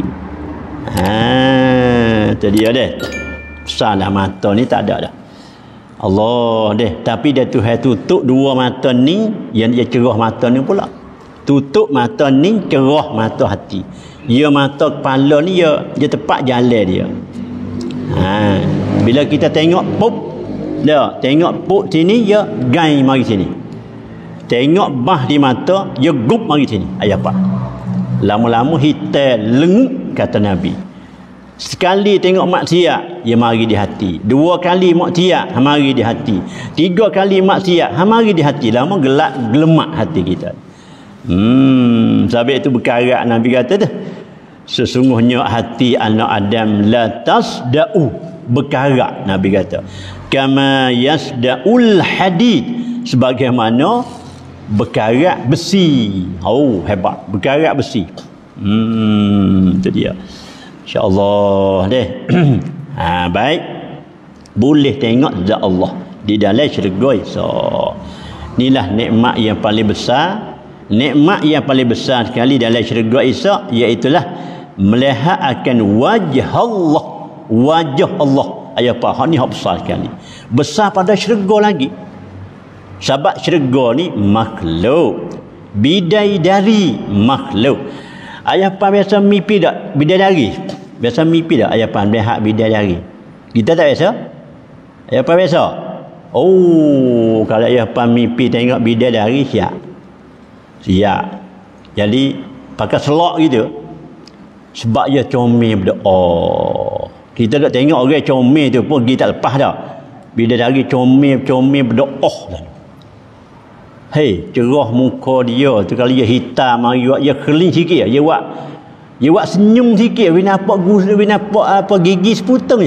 Ha, tu dia deh. Besarlah mata ni tak ada dah. Allah deh, tapi dia Tuhan tutup dua mata ni yang dia cerah mata ni pula. Tutup mata ni cerah mata hati. Dia mata kepala ni dia dia tepat jalan dia. Ha, bila kita tengok pop dah, tengok pop sini dia gai mari sini. Tengok bah di mata dia gup mari sini. Ayat apa? Lama-lama hitam lengut kata Nabi. Sekali tengok maksiat dia mari di hati. Dua kali maksiat mari di hati. Tiga kali maksiat mari di hati. Lama gelak gelemak hati kita. Hmm, sebab itu berkarat Nabi kata tu. Sesungguhnya hati anak Adam la tasda'u, berkarat Nabi kata. Kama yasda'ul hadid, sebagaimana berkarat besi. Oh hebat, berkarat besi. Hmm, itu dia. Insya-Allah deh. Ha baik. Boleh tengok zat Allah di dalam syurga. So, inilah nikmat yang paling besar. Nikmat yang paling besar sekali dalam syurga Isa, iaitulah melihat akan wajah Allah, wajah Allah. Ayat apa? Hak ni hak besar sekali. Besar pada syurga lagi. Sebab syurga ni makhluk. Bidadari makhluk. Ayat apa biasa mimpi tak? Bidadari. Biasa mimpi tak? Ayat apa? Melihat bidadari. Kita tak biasa? Ayat apa biasa? Oh, kalau ayat apa mimpi tengok bidadari siap. Siap. Jadi pakai selak gitu. Sebab dia comel berdoa. Kita tak tengok orang comel tu pun kita tak lepas dah. Bidadari comel-comel berdoa. Hei, cerah muka dia tu kalau dia hitam mari dia keling sikit dia buat dia buat senyum sikit we nampak gus we nampak apa gigi seputeng je.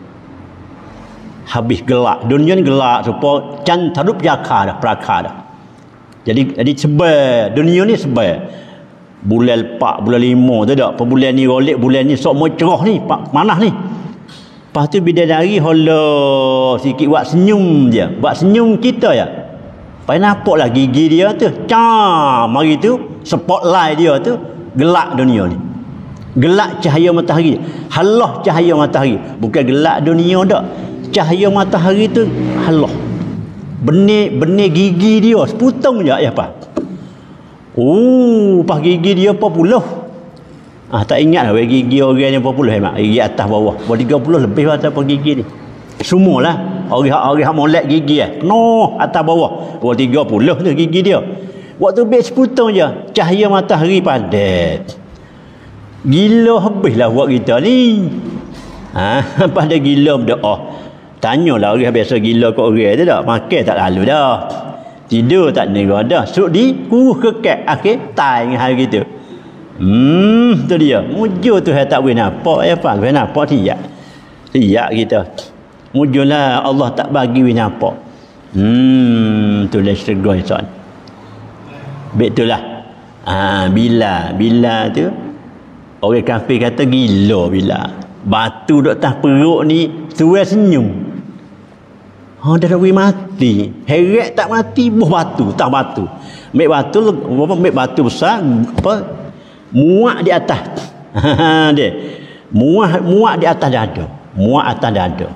Habis gelak. Dunia ni gelak supaya can tarup jaka dah, praka dah. Jadi jadi sebab dunia ni sebab bulan empat, bulan lima tu tak. Bulan ni rolek, bulan ni sok mau cerah ni, pak manah ni. Lepas tu bidadari hola sikit buat senyum je. Buat senyum kita ya. Pai nampaklah gigi dia tu. Cam mari tu spotlight dia tu gelak dunia ni. Gelak cahaya matahari. Halah cahaya matahari. Bukan gelak dunia dak. Cahaya matahari tu halah. Benih-benih gigi dia seputong je ya apa. Oh, pas gigi dia empat puluh. Ah tak ingat lah gigi orang ni empat puluh hemat. Gigi atas bawah. Buat tiga puluh lebih atas apa gigi ni. Semualah orang orang hak molek gigi eh. Penuh atas bawah. Buat tiga puluh tu gigi dia. Waktu bes seputong je cahaya matahari padat. Gila habislah buat kita ni. Ha, pada gila berdoa. Tanyalah orang biasa gila kat orang tu tak. Makan tak lalu dah. Tidur tak nera dah. Suk di kuruh kekek akhir tai dengan hari gitu. Hmm, tu dia. Mujur tu tak boleh nampak ya apa? Boleh nampak tiap. Tiap kita. Mujurlah Allah tak bagi we nampak. Hmm, tu lah syurga insan. Betulah. Ha, bila bila tu orang kafir kata gila bila. Batu duk atas perut ni suai senyum. Ha, dah dah mati. Heret tak mati, buh batu, tak batu. Mek batu apa mek batu besar apa muak di atas. Ha dia. Muak muak di atas dada. Muak atas dada.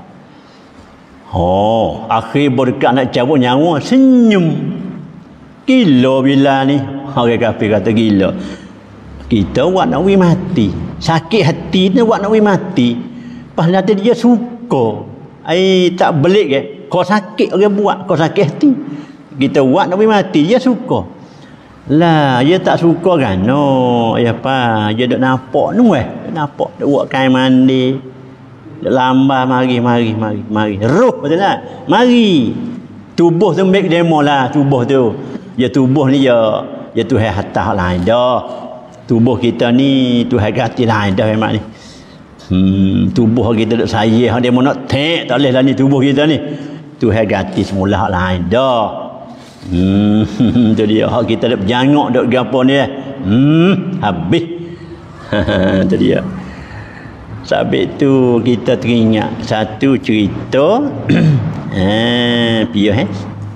Oh, akhir berdekat nak cabut nyawa senyum. Gila bila ni. Orang kafir kata gila. Kita buat nak we mati. Sakit hati ni buat nak we mati. Pas nanti dia suka. Ai tak belik ke. Kau sakit orang buat, kau sakit hati. Kita buat nak we mati, dia suka. Lah, dia tak suka kan. No, ya apa? Dia duk nampak nu eh. Nampak duk buat kain mandi. Lambat mari mari mari mari roh betul tak mari tubuh tu make demo lah tubuh tu ya tubuh ni ya ya Tuhan hatta lain dah tubuh kita ni Tuhan ganti lain dah memang ni hmm tubuh kita duk saya dia mau nak tek tak boleh lah ni tubuh kita ni Tuhan ganti semula hak lain dah hmm tu dia hak kita duk berjangok duk gapo ni hmm habis tu dia. Sebab tu kita teringat satu cerita eh piye eh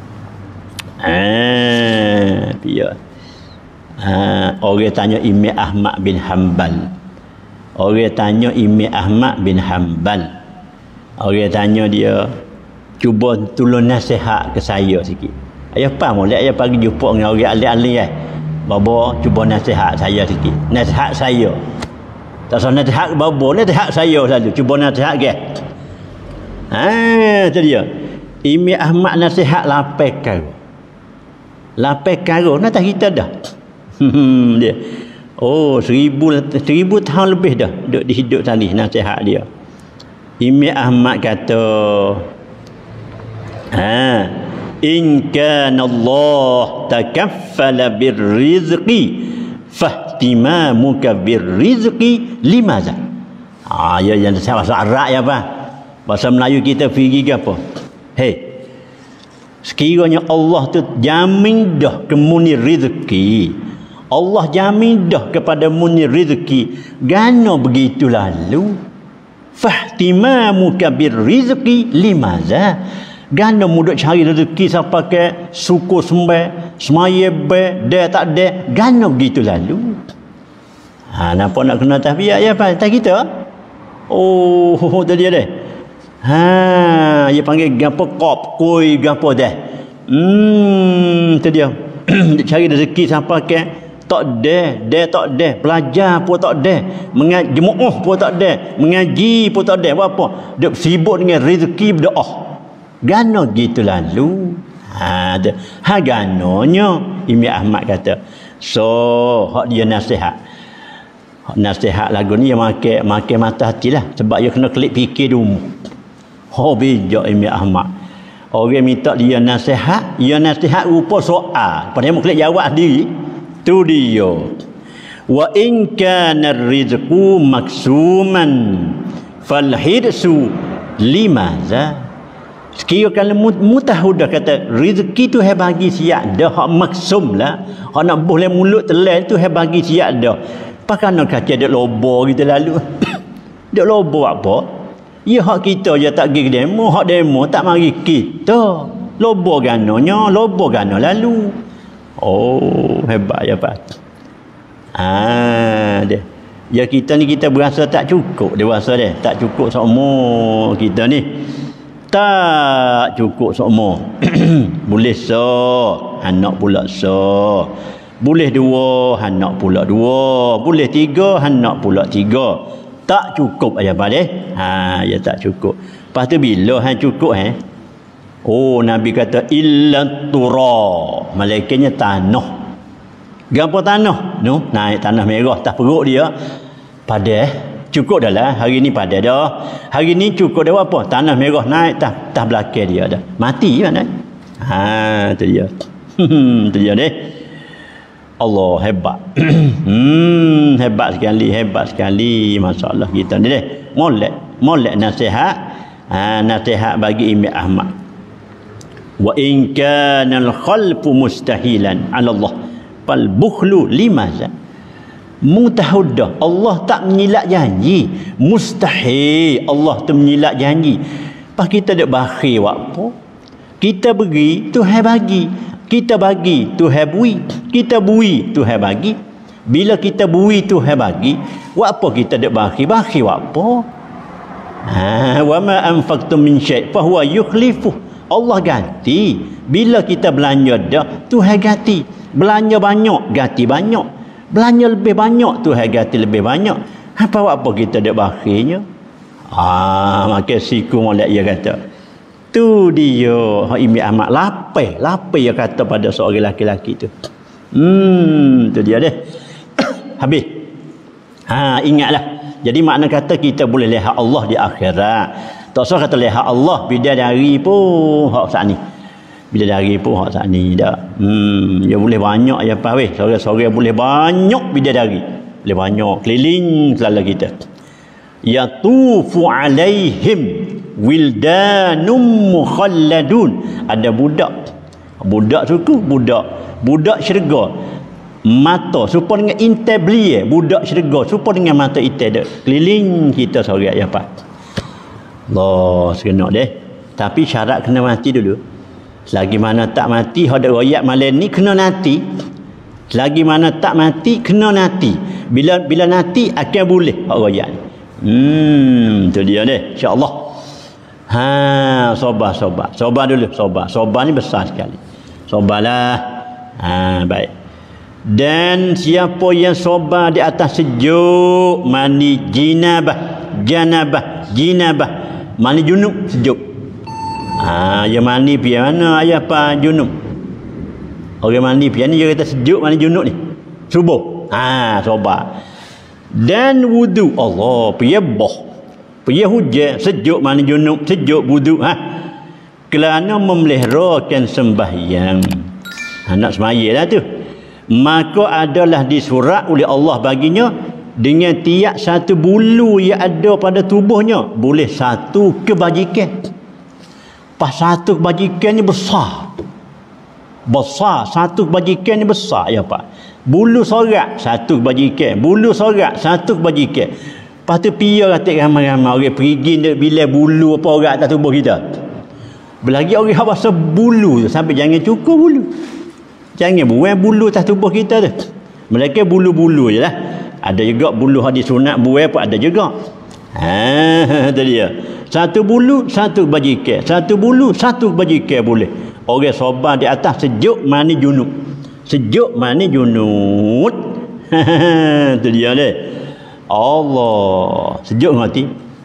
eh piye ah orang tanya Imam Ahmad bin Hanbal orang tanya Imam Ahmad bin Hanbal orang tanya dia cuba tolong nasihat ke saya sikit ayah apa molek ayah pagi jumpa dengan orang ahli-ahli eh baba cuba nasihat saya sikit nasihat saya tak usah nasihat babo, nasihat saya selalu. Cuba nasihat ke. Ha, tu dia. Imam Ahmad nasihat lapai karo. Lapai karo nak tak kita dah. Hmm dia. Oh, seribu seribu tahun lebih dah duk dihidup tadi nasihat dia. Imam Ahmad kata, ha, in kana Allah takaffala birrizqi fahtimamuka birrizqi limaza. Ah ya yang bahasa Arab ya apa? Bahasa Melayu kita fikir ke apa? Hei. Sekiranya Allah tu jamin dah kemuni rezeki. Allah jamin dah kepada muni rezeki. Gano begitu lalu? Fahtimamuka birrizqi limaza? Ganda mudah cari rezeki sampai ke suku sembah semaya be dia tak ada ganda begitu lalu ha nampak nak kena tahbiah ya apa tak kita oh tadi ada ha dia panggil gapo kop koi gapo dah hmm tu dia cari rezeki sampai ke tak ada dia tak ada belajar pun tak ada mengaji jemaah pun tak ada mengaji pun tak ada apa dia sibuk dengan rezeki berdoa. Gano gitu lalu. Ha ada. Ha ganonya Imam Ahmad kata. So, hak dia nasihat. Hak nasihat lagu ni yang makan makan mata hatilah sebab dia kena klik fikir dulu. Oh bijak Imam Ahmad. Orang minta dia nasihat, dia nasihat rupa soal. Padahal mau klik jawab sendiri. Tu dia. Wa in kana rizqu maksuman fal hirsu limaza. Sekiranya kalau mutahudah kata rezeki tu hai bagi siap dah hak maksum lah hak nak boleh mulut telan tu hai bagi siap dah pakana kata dak lobo kita lalu dak lobo apa ya hak kita je tak pergi demo hak demo tak mari kita lobo ganonya lobo gano lalu oh hebat ya pak ah dia ya kita ni kita berasa tak cukup dia rasa dia tak cukup seumur kita ni tak cukup semua. Boleh so, anak pula so. Boleh dua, anak pula dua. Boleh tiga, anak pula tiga. Tak cukup ayah balik. Ha, ya tak cukup. Lepas tu bila han cukup eh? Oh, Nabi kata illa tura. Malaikatnya tanah. Gapo tanah? No, naik tanah merah atas perut dia. Pada cukup dah lah hari ni pada dah hari ni cukup dah apa tanah merah naik tah tah belakang dia dah mati kan eh? Ha tu dia tu dia deh Allah hebat hmm hebat sekali hebat sekali masalah kita ni deh molek molek nasihat ha nasihat bagi Imam Ahmad wa in kana al khalfu mustahilan ala Allah Fal bukhlu limaza? Mu tahu dah Allah tak menyilak janji. Mustahil Allah tu menyilak janji. Pas kita dak bakhil buat apa? Kita beri, Tuhan bagi. Kita bagi, Tuhan bui. Kita bui, Tuhan bagi. Bila kita bui, Tuhan bagi. Buat apa kita dak bakhil? Bakhil buat apa? Ha, wa ma anfaqtum min syai' fa huwa yukhlifu. Allah ganti. Bila kita belanja dah, Tuhan ganti. Belanja banyak, ganti banyak. Belanja lebih banyak, Tuhan ganti lebih banyak. Apa buat apa kita dak bakhilnya? Ah, maka siku molek dia kata. Tu dia hak Imi Ahmad lapeh, lapeh dia kata pada seorang lelaki tu. Hmm, tu dia deh. Habis. Ha, ingatlah. Jadi makna kata kita boleh lihat Allah di akhirat. Tak usah kata lihat Allah bidadari pun hak sat ni. Bidadari pun hak sat ni dah. Hmm, dia boleh banyak ya apa weh. Sore-sore boleh banyak bidadari. Boleh banyak keliling selalu kita. Yatufu alaihim wildanum mukhalladun. Ada budak. Budak suku, budak. Budak syurga. Mata serupa dengan intai belia, budak syurga serupa dengan mata intai dak keliling kita sore ya pak. Allah seronok deh. Tapi syarat kena mati dulu. Selagi mana tak mati hak dak royak malam ni kena nanti. Selagi mana tak mati kena nanti. Bila bila nanti akan boleh hak royak ni. Hmm, tu dia deh insya-Allah. Ha, sabar sabar. Sabar dulu, sabar. Sabar ni besar sekali. Sabarlah. Ha, baik. Dan siapa yang sabar di atas sejuk mani jinabah, janabah, jinabah, mani junub sejuk. Ah, ha, yang mani pi mana ayah pa junub. Orang mani pi ni dia kata sejuk mani junub ni. Subuh. Ah, ha, sabar. Dan wudu Allah pi boh. Pi hujan sejuk mani junub, sejuk wudu ha. Kerana memeliharakan sembahyang. Ha, nak sembahyang lah tu. Maka adalah disurat oleh Allah baginya dengan tiap satu bulu yang ada pada tubuhnya boleh satu kebajikan. Pas satu kebajikan ni besar. Besar, satu kebajikan ni besar ya Pak. Bulu sorak satu kebajikan, bulu sorak satu kebajikan. Lepas tu pia kata ramai-ramai orang pergi bila bulu apa orang atas tubuh kita. Belagi orang apa sebulu sampai jangan cukup bulu. Jangan buang bulu atas tubuh kita tu. Mereka bulu-bulu je lah. Ada juga bulu hadis sunat buang pun ada juga. Ha, tu dia. Satu bulu, satu bajikan. Satu bulu, satu bajikan boleh. Orang sabar di atas sejuk mani junub. Sejuk mani junub. Tu dia deh. Allah. Sejuk hati.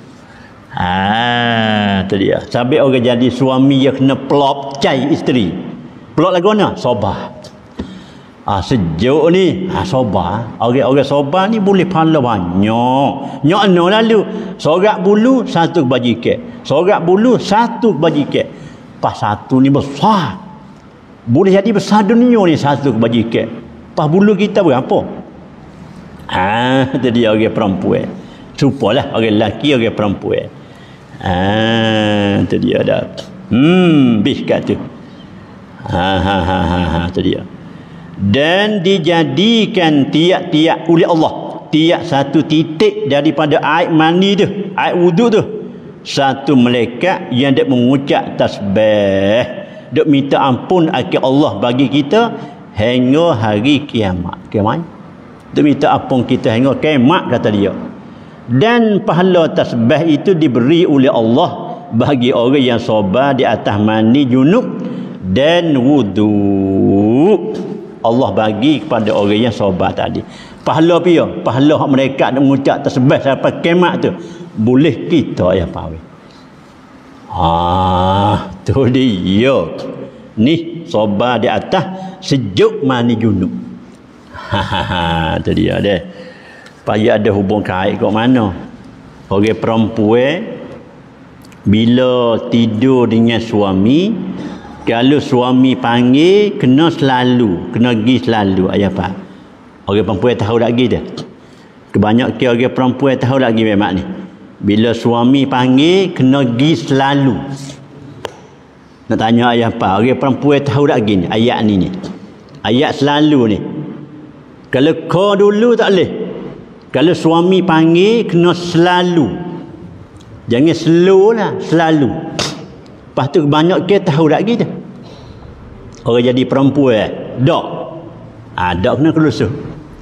Ha, tu dia. Sampai orang jadi suami yang kena pelop cai isteri. Pelok lagu mana? Sabar. Ah, sejuk ni, ah, sabar. Orang-orang sabar ni boleh pahala banyak. Nyok no lalu. Sorak bulu satu kebajikan. Sorak bulu satu kebajikan. Pas satu ni besar. Boleh jadi besar dunia ni satu kebajikan. Pas bulu kita berapa? Ah, tu dia orang perempuan. Supalah orang lelaki orang perempuan. Ah, tu dia dah. Hmm, bis kat tu. Ha ha ha ha ha tu dia. Dan dijadikan tiap-tiap oleh Allah tiap satu titik daripada air mani tu, air wuduk tu, satu malaikat yang dak mengucap tasbih, dak minta ampun akan Allah bagi kita hingga hari kiamat. Kiamat. Dak minta ampun kita hingga kiamat kata dia. Dan pahala tasbih itu diberi oleh Allah bagi orang yang sabar di atas mani junub dan wudu. Allah bagi kepada orang yang sabar tadi. Pahala pia, pahala hak mereka nak mengucap tasbih sampai kiamat tu boleh kita ya pawe. Ah, tu dia. Ni sabar di atas sejuk mani junub. Ha ha ha, tu dia deh. Payah ada hubung kait kat mana. Orang perempuan bila tidur dengan suami, kalau suami panggil, kena selalu, kena pergi selalu, ayah pak. Orang perempuan tahu tak pergi dia. Kebanyakan orang perempuan tahu tak pergi memang ni. Bila suami panggil, kena pergi selalu. Nak tanya ayah pak, orang perempuan tahu tak pergi ni, ayat ni ni. Ayat selalu ni. Kalau kau dulu tak boleh. Kalau suami panggil kena selalu. Jangan slow lah, selalu. Lepas tu banyak ke tahu tak kita. Orang jadi perempuan, dak. Ah, dak kena kelusuh.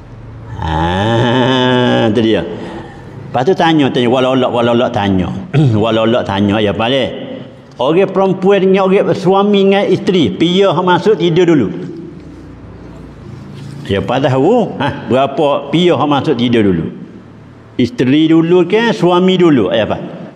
Ah, tu dia. Lepas tu tanya, tanya walau-walau walau-walau tanya. Walau-walau tanya ya balik. Orang perempuan dengan orang suami dengan isteri, pia masuk tidur dulu. Ya pada tahu, ha, berapa pia masuk tidur dulu. Isteri dulu ke suami dulu, ya apa?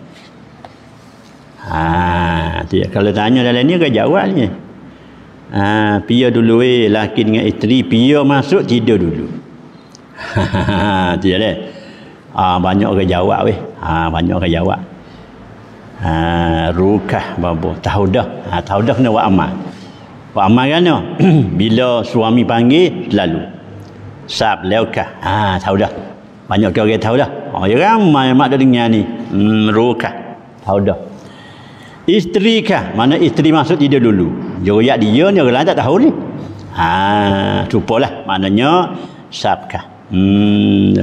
Ha, dia kalau tanya dalam ni ke jawabnya. Ha, pia dulu eh laki dengan isteri, pia masuk tidur dulu. Ha, dia deh. Ah, banyak orang jawab weh. Ha, banyak orang jawab. Ha, rukah babu tahu dah. Ha, tahu dah kena buat amal. Buat amal kan no? Bila suami panggil lalu sab leukah. Ha, tahu dah. Banyak orang tahu dah. Oh, ya ramai mak dah dengar ni. Hmm, rukah. Tahu dah. Isteri kah? Mana isteri masuk tidur dulu. Joyak dia ni orang lain tak tahu ni. Ha, cupalah maknanya sab kah. Hmm.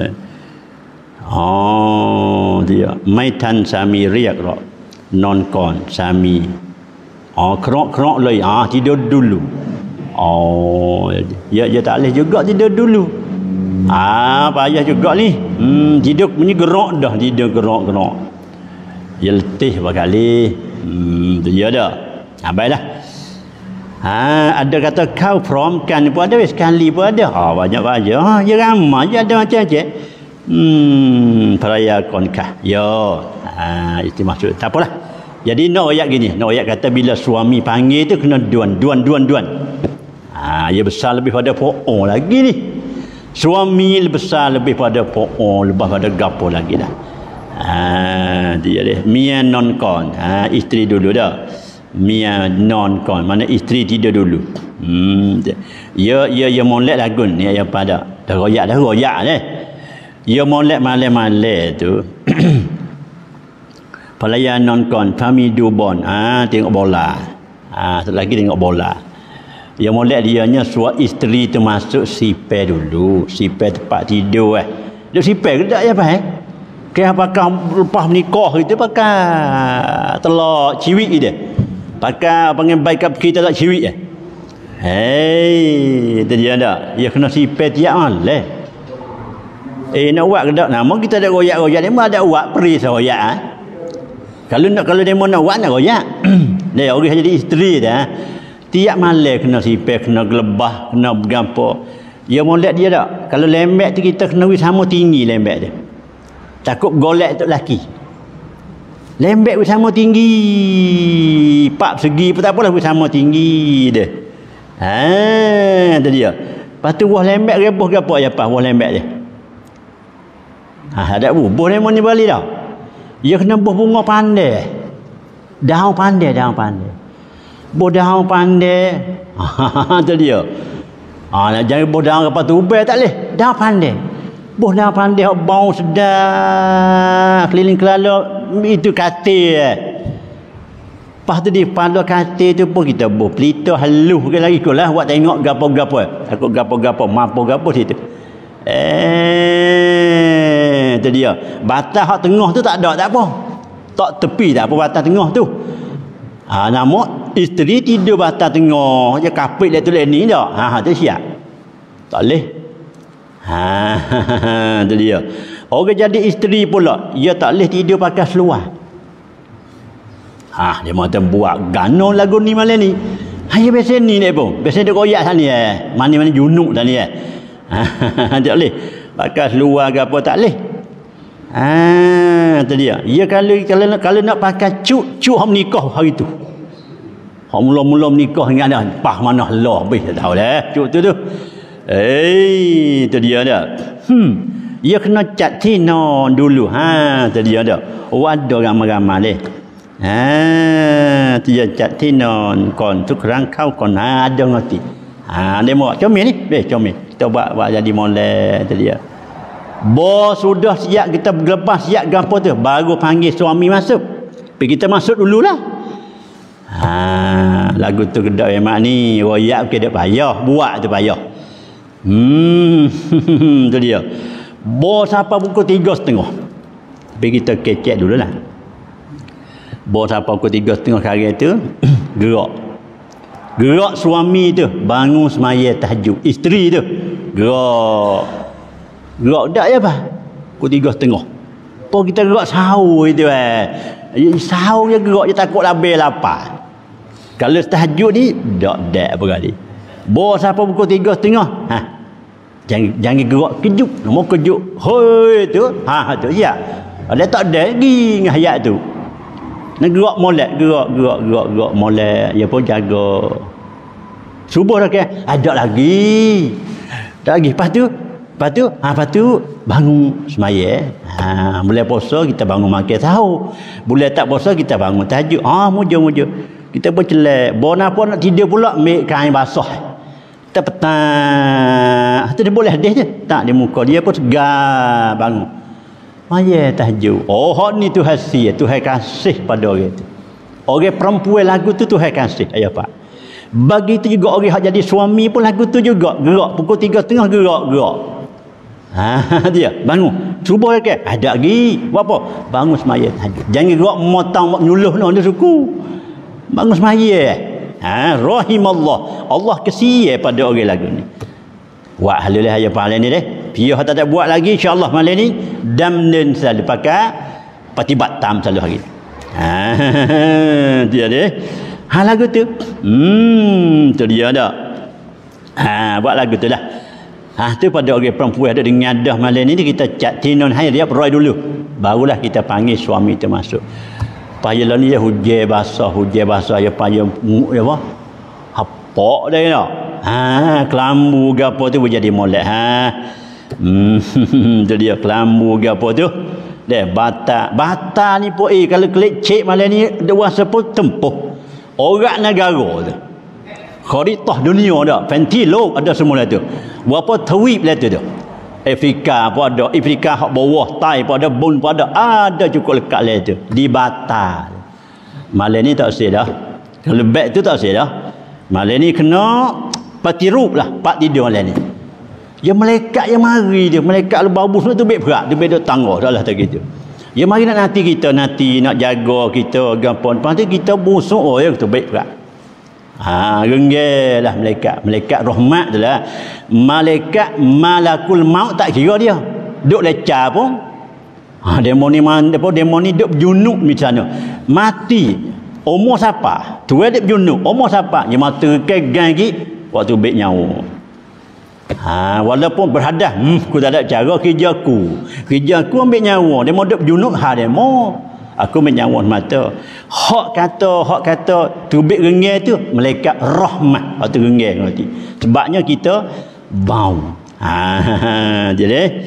Oh, dia maitan sami riak ro. Non kon sami. Oh, kerok-kerok loi. Ah, tidur dulu. Oh, ya dia tak boleh juga tidur dulu. Ah, payah juga ni. Hmm, tidur punya gerak dah, tidur gerak-gerak. Ya letih berkali. Hmm, dia dah. Ah, baiklah. Ha, ada kata kau promkan pun ada, sekali pun ada. Ah, banyak aja. Ha, ya ramai je ada macam-macam. Hmm, peraya konkah. Ya. Ha, itu maksud. Tak apalah. Jadi nak ayat gini, nak ayat kata bila suami panggil tu kena duan, duan, duan, duan. Ha, ia besar lebih pada po'ong lagi ni. Suami lebih besar lebih pada po'ong, lebih pada gapo lagi dah. Ha, dia dia. Mia non kon. Ha, isteri dulu dah. Mia non kon. Mana isteri tidur dulu. Hmm. Ya, ya, ya molek lagun ni ya pada. Dah royak dah royak ni. Ya molek malam-malam tu. Pelayan non kon kami dubon. Ah, tengok bola. Ah, satu lagi tengok bola. Yang molek dianya suami isteri tu masuk sipir dulu, sipir tempat tidur eh. Dia sipir ke tak ya apa eh? Ke apakah lepas menikah itu pakai telak ciwik dia. Pakai panggil baik kita tak ciwik eh. Hei, itu dia dak. Ya kena sipir tiap malam. Eh nak buat ke tak? Nama kita ada royak-royak ni mah ada buat peris royak ah. Kalau nak kalau demo nak buat nak royak. Dia orang jadi isteri dah. Tiap malam kena sipir, kena gelebah, kena bergampo. Ya molek dia tak? Kalau lembek tu kita kena wis sama tinggi lembek dia. Takut golek tu laki. Lembek wis sama tinggi. Pak segi pun tak apalah wis sama tinggi dia. Ha, tu dia. Lepas tu buah lembek rebuh gapo ya apa buah lembek dia. Ha, ada buah lemon ni balik dah. Dia kena buah bunga pandai. Daun pandai, daun pandai. Buah daun pandai. Ha, tu dia. Ha, nak jangan buah daun apa tu ubah tak boleh. Daun pandai. Buah daun pandai bau sedap. Keliling kelala itu katil. Lepas tu di pada katil tu pun kita buah pelita halus ke lagi kulah buat tengok gapo-gapo. Takut gapo-gapo, mampu gapo situ. Eh, tu dia. Batas hak tengah tu tak ada, tak apa. Tak tepi tak apa batas tengah tu. Ha, nama isteri tidur batas tengah, je kapit dia tulis ni dak. Ha, tu siap. Tak boleh. Ha, tu dia. Orang jadi isteri pula, dia tak boleh tidur pakai seluar. Ha, dia mahu buat gano lagu ni malam ni. Ha, dia biasa ni dia pun. Biasa dia koyak sana eh. Mana-mana junuk tadi eh. Ha, tak boleh. Pakai seluar ke apa tak boleh. Ah, tu dia. Ya kalau kalau kalau nak pakai cuk, cuk hak menikah hari tu. Hak mula-mula menikah dengan dah pah mana Allah habis tak tahu dah cuk tu tu. Eh, tu dia dah. Hmm. Ya kena cat tina dulu. Ha, tu dia dah. Oh ada ramai-ramai leh. Ha, tu dia cat tina kon tu kerang kau kon ha, ada ngerti. Ha, dia mau comel ni. Deh comel. Kita buat buat jadi molek tu dia. Bo sudah siap kita lepas siap gapo tu baru panggil suami masuk. Tapi kita masuk dululah. Ha, lagu tu kedai mak ni royak ke dak payah buat tu payah. Hmm, tu dia. Bos apa pukul tiga setengah. Tapi kita kecek dulu lah. Bos apa pukul tiga setengah hari tu gerak. Gerak suami tu bangun semaya tahajud. Isteri tu gerak. Gerak dak ya apa? Pukul tiga setengah. Apa kita gerak sahur itu eh. Sahur je gerak je takut labih lapar. Kalau tahajud ni dak dak apa kali. Bos apa pukul tiga setengah. Ha. Jangan jangan gerak kejut. Mau kejut. Hoi tu. Ha tu ya. Ada tak ada lagi dengan ayat tu. Nak gerak molek, gerak gerak gerak gerak molek. Ya pun jaga. Subuh dah ke? Ada lagi. Tak lagi. Lepas tu, lepas tu, ha, lepas tu bangun semaya. Ha, boleh puasa kita bangun makan sahur. Boleh tak puasa kita bangun tahajud. Ah, ha, muja-muja. Kita pun celak. Bona pun nak tidur pula ambil kain basah. Kita petang. Tu dia boleh hadis je. Tak di muka dia pun segar bangun. Maya tahajud. Oh, hak ni Tuhan si, Tuhan kasih pada orang tu. Orang perempuan lagu tu Tuhan kasih. Ayah Pak. Bagi tu juga orang hak jadi suami pun lagu tu juga gerak pukul tiga setengah gerak gerak. Ha dia bangun. Subuh ke? Ada lagi. Buat apa? Bangun semaya tahajud. Jangan gerak motong nyuluh no dia suku. Bangun semaya. Ha rahimallah. Allah kesiye pada orang lagu ni. Buat halulah ayah pahala ni deh. Piyah tak ada buat lagi insya-Allah malam ni damnen selalu pakai patibat tam selalu hari. Ha dia deh. Ha lagu tu. Hmm tu dia dak. Ha buat lagu tu lah. Ha tu pada orang perempuan ada dengan dah malam ni kita cat tinon hai dia peroy dulu. Barulah kita panggil suami tu masuk. Payah ni hujan basah, hujan basah ya payah ya apa? Hapak dah ya. Ha kelambu ke apa tu jadi molek ha. Hmm tu dia kelambu ke apa tu. Deh bata. Bata ni pun eh kalau klik cek malam ni dua sepuluh tempuh. Orang negara tu. Kharitah dunia dah. Pentilo ada semula tu. Berapa tweet lah tu tu. Afrika pun ada. Afrika hak bawah. Thai pun ada. Bun pun ada. Ada cukup lekat lah tu. Di batal. Malam ni tak usah dah. Kalau back tu tak usah dah. Malam ni kena pati rup lah. Pak tidur malam ni. Ya malaikat yang mari dia. Malaikat lu babu semua tu baik berat. Dia baik tangga. Tak lah tak gitu. Ya mari nak nanti kita. Nanti nak jaga kita. Gampang. Lepas tu kita busuk. Oh ya tu baik berat. Ha, renggel lah malaikat. Malaikat rahmat tu lah. Malaikat malakul maut tak kira dia. Duk lecah pun. Ha, demo ni mana demo ni duk junuk misalnya. Mati. Umur siapa? Tu dia junuk. Umur siapa? Dia mata kegang lagi. Waktu baik nyawa. Ha, walaupun berhadas. Hmm, aku tak ada cara kerja aku. Kerja aku ambil nyawa. Demo duk junuk. Ha, demo. Aku menyawa mata. Hak kata, hak kata tubik renggel tu malaikat rahmat. Waktu renggel nanti. Sebabnya kita bau. Ha, jadi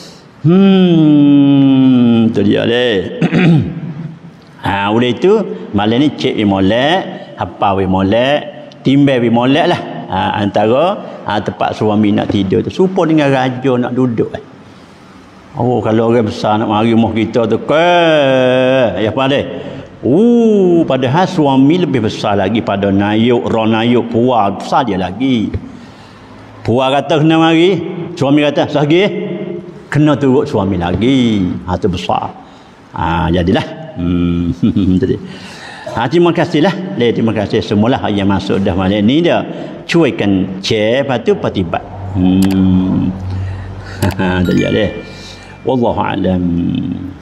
hmm tu dia deh. Ha, oleh itu malam ni cek we molek, hafal we molek, timbel we molek lah. Ha, antara ha, tempat suami nak tidur tu. Serupa dengan raja nak duduk eh. Oh, kalau orang besar nak mari rumah kita tu ke ya apa dia? Oh, padahal suami lebih besar lagi pada nayuk, ron nayuk puah besar dia lagi. Puah kata kena mari, suami kata sahgi kena turut suami lagi. Ha tu besar. Ha jadilah. Hmm jadi. Ha terima kasihlah. Le terima kasih semualah yang masuk dah malam ni dia. Cuikan share lepas tu patibat. Hmm. Ha jadi deh. Wallahu a'lam.